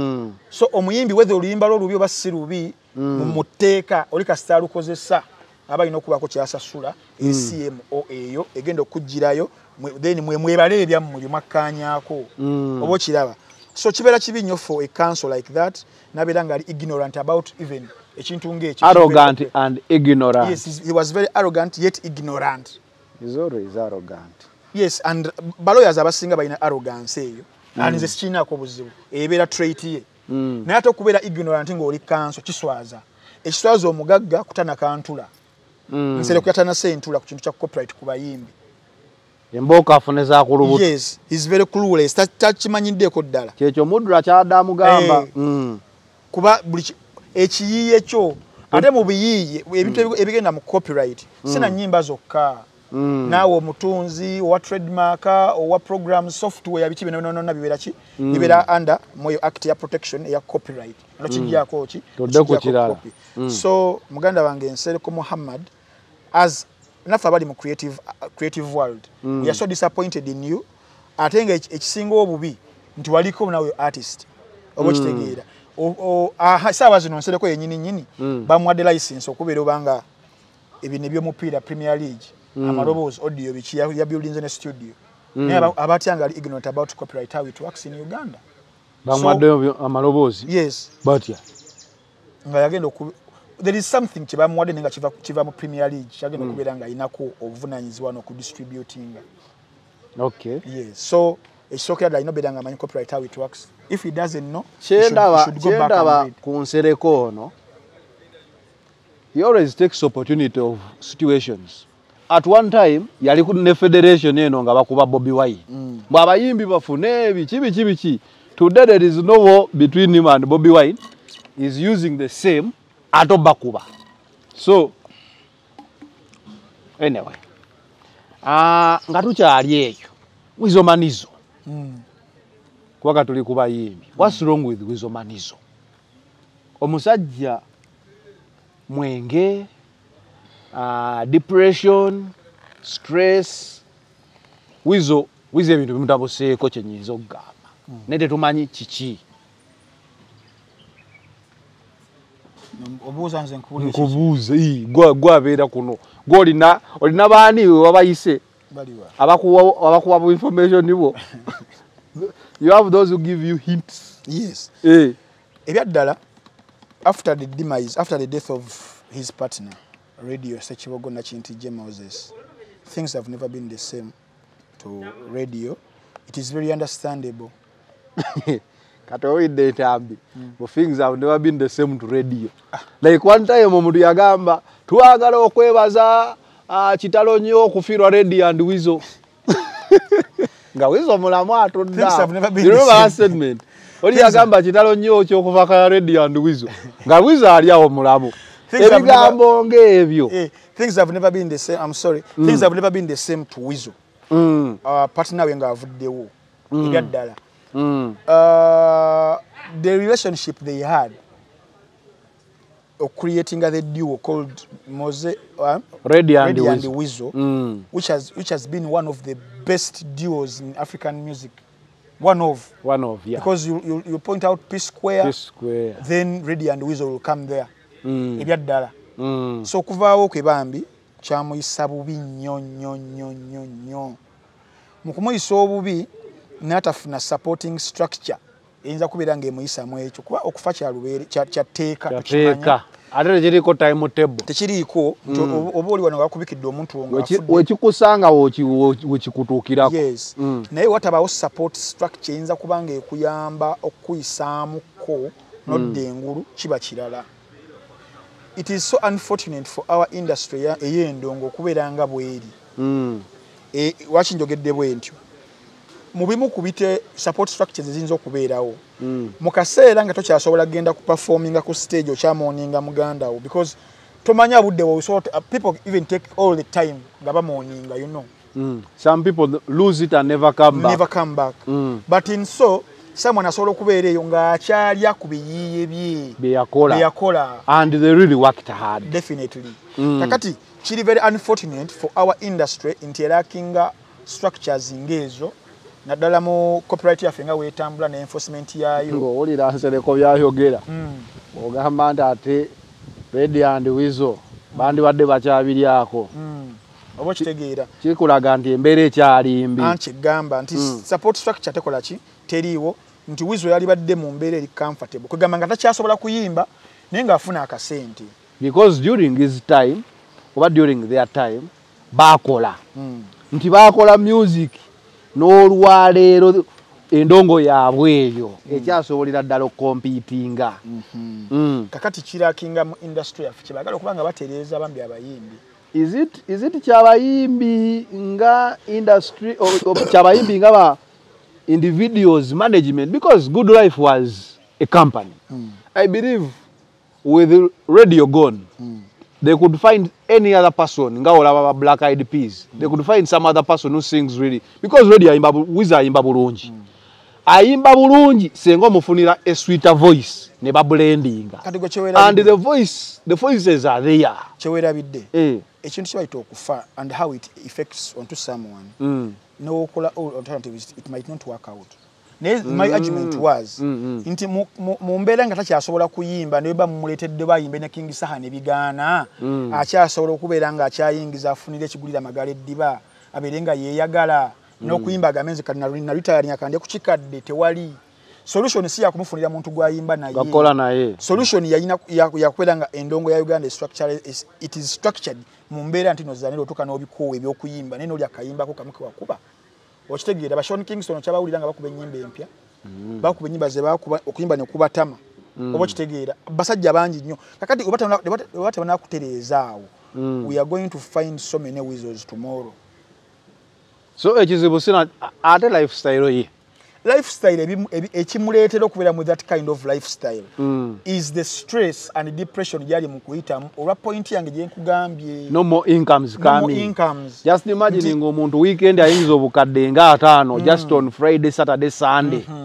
So omuyimbi whether oluyimba lwo oba si lubi mu muteeka oli kasita lukozesa abalina okubaako kyasasula CMO eyo egenda okujjirayo then mwebale ebyammwe bye mwakkaanyaako oba kiraba. So kibeera kibi nnyo for a council like that nabeera nga ali ignorant about even ekintu ng'ekyo. Arrogant and ignorant. Yes, he was very arrogant yet ignorant. He's always arrogant. Yes, and balawyers abasinga balina arrogance eyo. And nze sikinako buzibu ebeera trait ye. Naye ate okubeera ignorant ng'oli council kiswaza. Ekiswaza omugagga kutana kantula. Nsere kuyatana sentula ku kintu kya copyright ku bayimbi. Emboka afuneza ku lubuto. Yes, he's very clueless. Takimanyiddeko ddala. Kyekyo Mudra kyadamu gamba. Kuba buli ekiyiye kyo ate mu biyiye ebintu ebigenda mu copyright sina nyimba zokka. Naawe omutunzi owa trademark owa program software yabiki bino bibera ki bibera under moyo act ya protection ya copyright no kijjako ki todeko kirala. So muganda wange Nsereko Muhammad as nafa bali mu creative world we are so disappointed in you atenga ekisinga obubi nti waliko nawe artist obo kitegeera sawa zino Nsereko yennyini bamwadde license okubeera obanga ebine by'omupiira Premier League amaloboozi audio bichi ya buildings in a studio. Abatyanga ali ignorant about copyright how it works in Uganda. Bamwadde amaloboozi. Yes. But yeah. Nga yagenda there is something kibamwadde nenga kiva mu Premier League yagenda okubeera nga inako obuvunanyizibwa no ku distributing. Okay. Yes. So ekisokera ddala inobeera nga amanyi copyright how it works. If he doesn't know, kyendaba ku Nsereko ono. He always takes opportunity of situations. At one time, yali ku ne federation eno nga bakuba Bobby Wine. Mwa abayimbi bafune bichi. Today there is no war between him and Bobby Wine. He's using the same ato bakuba. So anyway. Nga tukyali eyo. Wizomanizo. Kwaka tuli kubayimbi. What's wrong with Wizomanizo? omusajja mwenge, depression, stress, wizo ebintu bimutabuseeko kyenyinza okugamba. Naye tetumanyi kiki. Obuuza nze nkubuuze gwabeera kuno gwolina baani wabayise abakuwa bu information nibo. You have those who give you hints. Yes. Ebyaddala after the death of his partner, Radio Sekibogo Nakinti J. Moses, things have never been the same to radio. It is very understandable. Katoide tambi. But things have never been the same to radio. Like one time omuntu yagamba twagala okwebaza kitalo nnyo okufiirwa Radio and Weasel. Nga Weasel mulamu atudda. Things have never been the same. That statement. Oli yagamba kitalo nnyo ky'okuva ka Radio and Weasel. Nga Weasel ali awo mulamu. Ebigambo ng'ebyo. Things have never been the same. I'm sorry. Things have never been the same to Weasel. Partner we nga avuddewo. Ebyaddala. The relationship they had of creating the duo called Radio and Weasel, which has been one of the best duos in African music. One of, yeah. Because you point out P Square, then Radio and Weasel will come there. So kuvaawo kwe bambi kyamuyisa bubi nnyo. Mu kumuyisa obubi n'atafuna supporting structure eyinza kubeera ng'emuyisaamu ekyo kuba okufa kyatteeka ate tekiriko timetable tekiriiko oba oli wano wakubikidde omuntu wekikusanga wekikutuukirako. Yes. Naye watabaawo support structure eyinza kuba ng'ekuyamba okukuyisaamuko nodda engulu kiba kirala. It is so unfortunate for our industry ey'endongo okubeera nga bweri. Lwaki njogedde bwe ntyo? Mubimu kubite support structures eziyinza okubeerawo. Mu kaseera nga tokyasobola kugenda ku performinga ku stage okyamoninga muganda wo because tomanya budde wo people even take all the time nga bamoninga, you know. Some people lose it and never come back. But in so someone asobola okubeera eyo ng'akyalya ku biyiiye bye yakola and they really worked hard. Definitely. Kakati kiri very unfortunate for our industry nti erakinga structures ngezo naddala mu copyright yaffe nga weetambula ne enforcement yaayo. Ng'owulira Nsereko byayogera ogamba nti ate Radio and Weasel bandibadde bakyabiryako. Oba kitegeera kikulaga nti embeera ekyali mbi. Nkigamba nti support structure tekola ki teriiwo nti Weasel yalibadde mu mbeera eri comfortable kwegamba nga takyasobola kuyimba naye ng'afuna akasente. Because during his time oba during their time baakola nti baakola music n'olwaleero endongo yaabwe eyo ekyasobolera ddala okompiitinga. Kakati kirakinga mu industry yaffe kyebaagala okuba nga batereeza bambi abayimbi. Is it kyabayimbi nga industry or kyabayimbi nga ba individuals management? Because Good Life was a company. I believe with Radio gone, they could find any other person, nga olaba Black Eyed Peas. They could find some other person who sings really. Because Radio Wiza ayimba bulungi. Ayimba bulungi senga mufunira a sweeter voice ne bablendinga. And the voices are there. Chewera bidde. Ekintu kibayita okufa and how it affects onto someone. No okola alternatives, it might not work out. My argument was nti mu mbeera nga takyasobola kuyimba ne baba mumuleetedde bayimbe ne King Saha ne bigaana akyasobola okubeera nga akyayingiza afunire ekigulira amagala eddiba abeere nga yeeyagala n'okuyimba agamenzi na retiring akandye ku kikadde tewali solution si yakumufunira muntu gwayimba naye gakola naye solution yayina yakubeera nga endongo ya Uganda it is structured mu mbeera nti nozanira otuka n'obikoowe ebyokuyimba naye n'oli akayimbako kamuke wakuba okitegeera ba Sean Kingston kyabawulira nga bakuba ennyimba empya bakuba ennyimba ze bakuba okuyimba ne kubatama oba kitegeera basajja bangi nnyo kakati oba tebanakutereezaawo we are going to find so many Weasels tomorrow. So ekizibu sina ate lifestyle ye ekimuleetera okubeera mu that kind of lifestyle is the stress and depression gyali mu kuyitamu olwa point yange gye nkugambye. No more incomes coming. Just imagining omuntu weekend ayinza obukadde nga 5 just on Friday, Saturday, Sunday.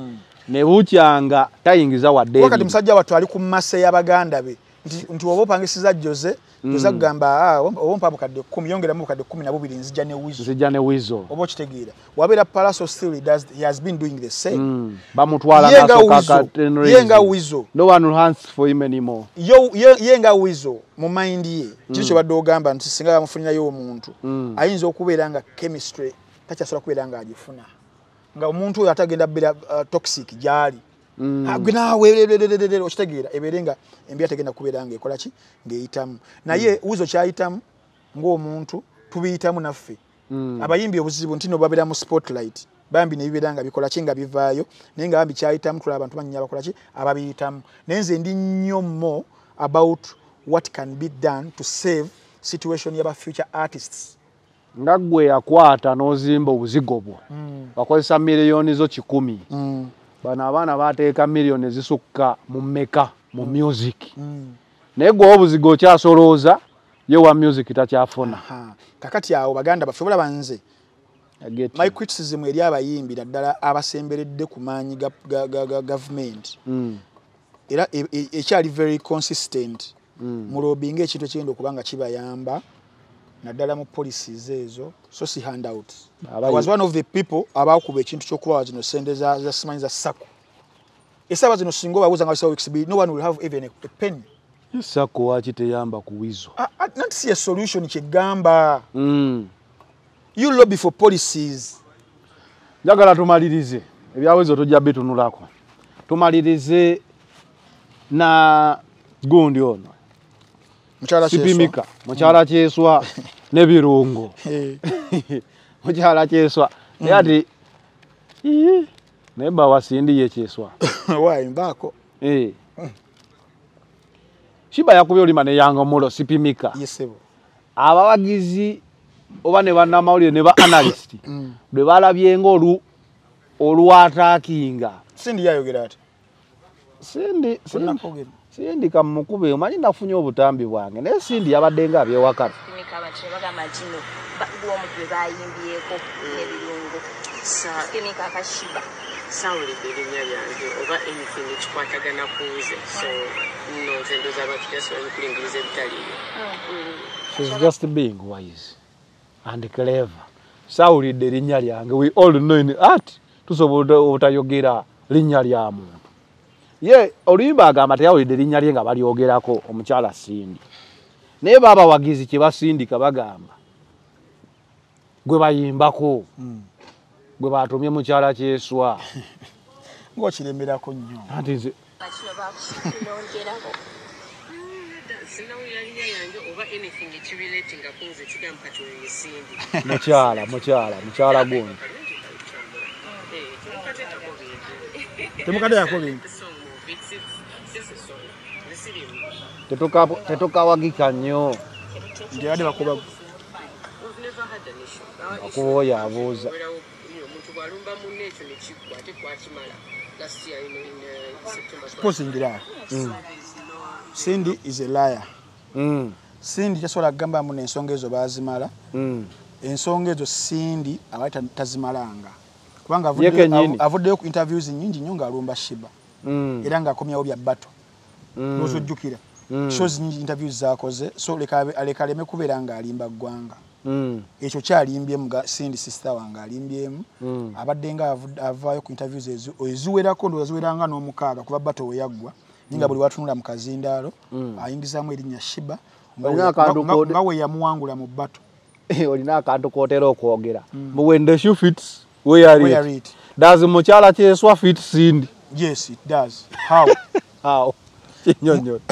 ne bukyanga tayingiza wadde wakati musajja wattu ali ku mase y'abaganda be nti oba opangisiza Jose kugamba oba mpa bukadde 10 yongeramu bukadde 12 nzija ne wizo oba okitegeera wabeera Palace still he has been doing the same bamutwala yenga wizo no one will hands for him anymore yenga wizo mu mind ye kicho badde ogamba nti singa bamufunirayo omuntu ayinza okubeera nga chemistry takyasobola kubeera nga agifuna nga omuntu oyo atagenda bera toxic gyali agnawe okitegeera eberenga embi atagenda kubeera nga ekola ki ngeyitamu naye wizo kyayitamu ng'omuntu tubiyitamu naffe abayimbi obuzibu ntino babera mu spotlight bambi ne bibeera nga bikola ki nga bivaayo naye nga bambi kyayitamu tulaba abantu banyanya bakola ki ababiyitamu naye nze ndi nnyo more about what can be done to save situation y'aba future artists nga gwe yakwata n'ozimba obuzigo bwo bakozesa miliyoni zo 100 bana abaana bateeka miliyoni ezisukka mu meka mu music naye gwe obuzigo kyasolooza ye wa music takyafuna kakati awo baganda baffe bulaba nze my criticism eri abayimbi naddala abasemberedde ku maanyi ga government era ekyali very consistent mu lobbying ekintu ekigenda okubanga kibayamba naddala mu policies ezo so si handout I was one of the people abakuba ekintu kyokuba zino sente za simanyi za sako esaba zino singo babuza nga weeks be no one will have even a penny sako wakiteyamba ku wizo not see a solution kigamba you lobby for policies njagala tumalirize ebyawezo tojja bitunulako tumalirize na gundi ono mukyala kyeswa nebirungo mukyala kyeswa yati neba wasindi yekyeswa why mbako Shiba yakubye olima ne yanga mulo sipimika yesebo abawagizi oba ne bannamawulire ne ba analyst bwe balabye ng'olu olwataakinga sindi yayogera ati sindi kamukube omanyi nafunye obutambi bwange naye sindi yabadde nga abyewakati sawulidde erinnya lyange oba anything ekikwatagana ku nze so nno nze ndooza abantu jasobola kulingiriza ebitaliiyo she's just being wise and clever sawulidde erinnya lyange we all know in art tusobola obutayogera linnya lya muntu ye oluyimba agamba teyawulidde erinnya lye nga balyogerako omukyala Sindi naye baba wagizi kye basindika bagamba gwe bayimbako gwe batumye mukyala kyeswa ng'okiremerako nnyo anti nze mukyala gundi temukadde yako bintu tetukawagika nnyo nti abadde bakuba akuboya abuuza posingira Sindi is a liar Sindi kyasobola kugamba mu ensonga ezo baazimala ensonga ezo Sindi abaita tazimalanga kubanga avuddeyo ku interviews nyingi nnyo ng'alumba Shiba era ng'akomyawo bya bato n'ozojjukira shows nyingi interviews zaakoze so leka aleme kubeera ng'alimba ggwanga ekyo kyalimbyemu ga Sindi sister wange alimbyemu abadde nga avaayo ku interviews eziwerako ndo ziweranga n'omukaaga kuba bato we yaggwa ninga buli watunula mu kazindaalo ayingizaamu erinnya Shiba nga we yamuwangula mu bato olina akantu kootera okwogera but when the shoe fits wear it does mukyala kyeswa fit Sindi yes it does how kinyonyo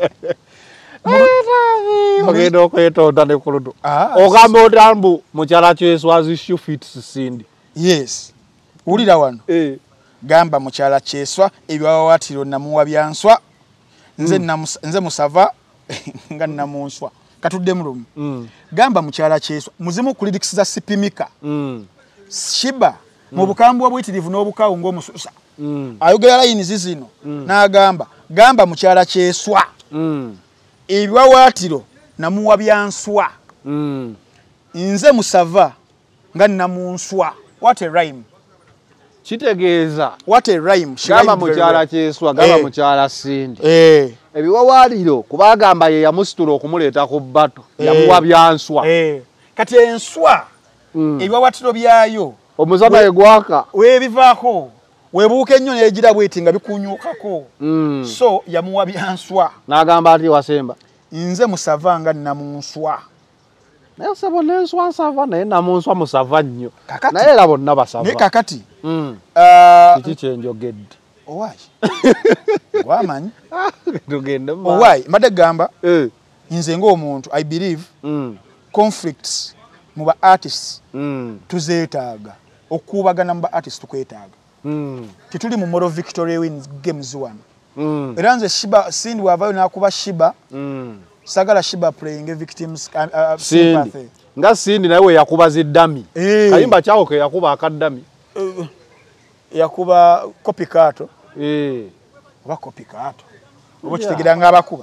ogenda okwetonda ne kuludo ogamba otambu mukyala kyeswa shoe fits Sindi yes ulira wano gamba mukyala kyeswa ebyawawatiro namuwa byanswa nze musava nga namunswa katudde mulumu gamba mukyala kyeswa muzimu ku lyrics za Sipimika Shiba mu bukambwa bwitirivu n'obukawo ng'omususa ayogera line zizino n'agamba gamba mukyala kyeswa ebyawatiro namuwa byanswa nze musava nga namunswa what a rhyme kitegeeza what a rhyme gamba mukyala Kyeswa gamba mukyala Sindi ebiwawaliro kubagamba ye yamusitula okumuleeta ku bbato yamuwa byanswa kati enswa ebiwawatiro byayo omusana egwaka webivaako webuuka ennyo negira bweti nga bikunyuukako so yamuwa byanswa n'agamba ati wasemba nze musavanga namunswa naye sebo n'enswa nsava naye namunswa musava nnyo naye era bonna basava naye kakati kiki kyenjogedde owaayi wamanyi tugende owaayi mbadde gamba nze ng'omuntu I believe conflicts mu ba artists tuzeetaaga okuubagana mu ba artists tukwetaaga tituli mu moral victory wins games one era nze Shiba Sindi wavayo n'akuba Shiba sagala Shiba playing victims sympathy nga Sindi naye we yakuba ziddami kayimba kyawo ke yakuba akaddami yakuba copycat oba copycat oba kitegeera nga abakuba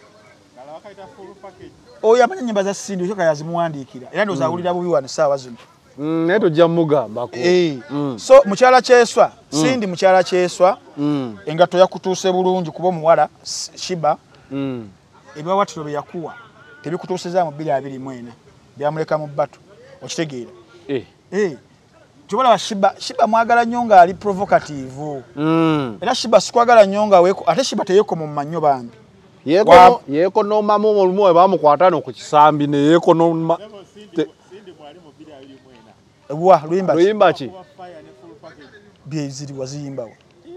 oyo amanya nyimba za Sindi okyo kayazimuwandiikira era ndoza awulira bubi wano saawa zino naye tujja mugambako so mukyala Kyeswa Sindi mukyala Kyeswa engato yakutuuse bulungi kuba omuwala Shiba ebiwawatiro bye yakuwa tebikutuusizaamu 224 byamuleka mu bbato okitegeera tubalaba Shiba mwagala nnyo ng'ali provocative era Shiba sikwagala nnyo nga ate Shiba teyeekoma mu mannyo bambi yeekonoomamu olumu we bamukwatano ku kisambi ne yeekonooma luyimba ki byeziri waziyimbawo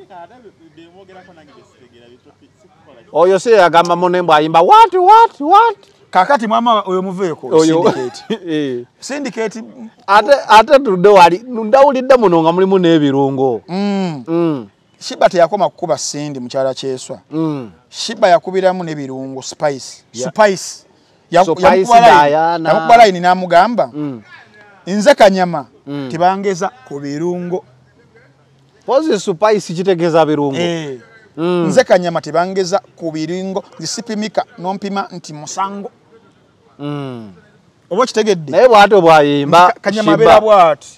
oyo se yagamba munembo ayimba what kakati mwama oyo muveeko syndicate ate tudde wali ndawulidde muno nga mulimu n'ebirungo Shiba teyakoma kukuba Sindi mukyala Kyeswa Shiba yakubiramu n'ebirungo spice yamukubala layini n'amugamba nze Kanyama tebangeza ku birungo pozi spice kitegeeza birungo nze Kanyama tebangeza ku birungo zisipimika nompima nti musango oba kitegedde naye bw'ate bw'ayimba Kanyama beera bw'ati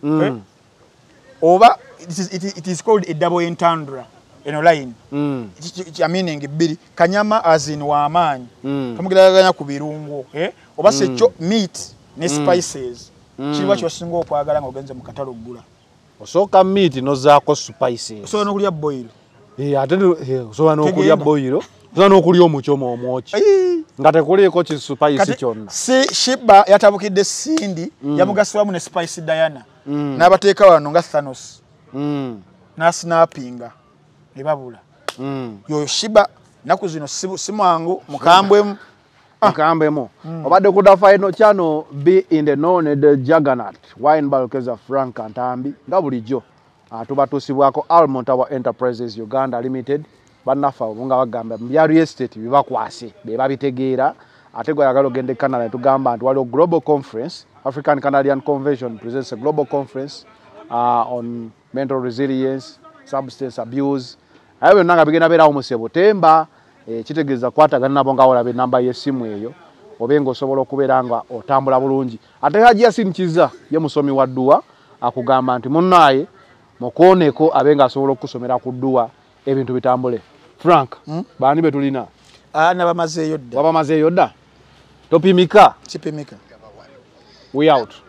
oba it is called a double entendre eno line kya meaning bbiri Kanyama azin w'amaanyi tomugeraganya ku birungo oba sekyo meat ne spices kiba kyosinga okwagala nga ogenze mu katale oggula osooka meat nozaako spices osobola n'okulya boilo ate osobola n'okulya boilo osobola n'okulya omukyoma omwoki nga tekuliiko kispice kyonna si Shiba yatabukidde Sindi yamugasibwamu ne Spice Diana n'abateeka wano nga Thanos n'asnappinga ne babula yoyo Shiba naku zino si mwangu mukambwemu obadde kuda final channel be in the known the juggernaut wine balkeza Frank Ntambi nga bulijjo tubatusibwako Almontawa Enterprises Uganda Limited bannafa obunga bagamba bya real estate bibakwase beba bitegeera ate gwe yagalo gende Canada tugamba nti waliwo global conference African Canadian Convention presents a global conference on mental resilience substance abuse ayo nanga bigenda bera mu September kitegeeza kwatagana nabo nga olabe namba y'essimu eyo obenga osobola okubeera nga otambula bulungi ate Haji Yasin Kiza ye musomi wa dduwa akugamba nti munnaye mukooneko abenga asobola okusomera ku dduwa ebintu bitambule Frank baani betulina nabamazeeyo dda wabamazeeyo dda topimika kipimika we out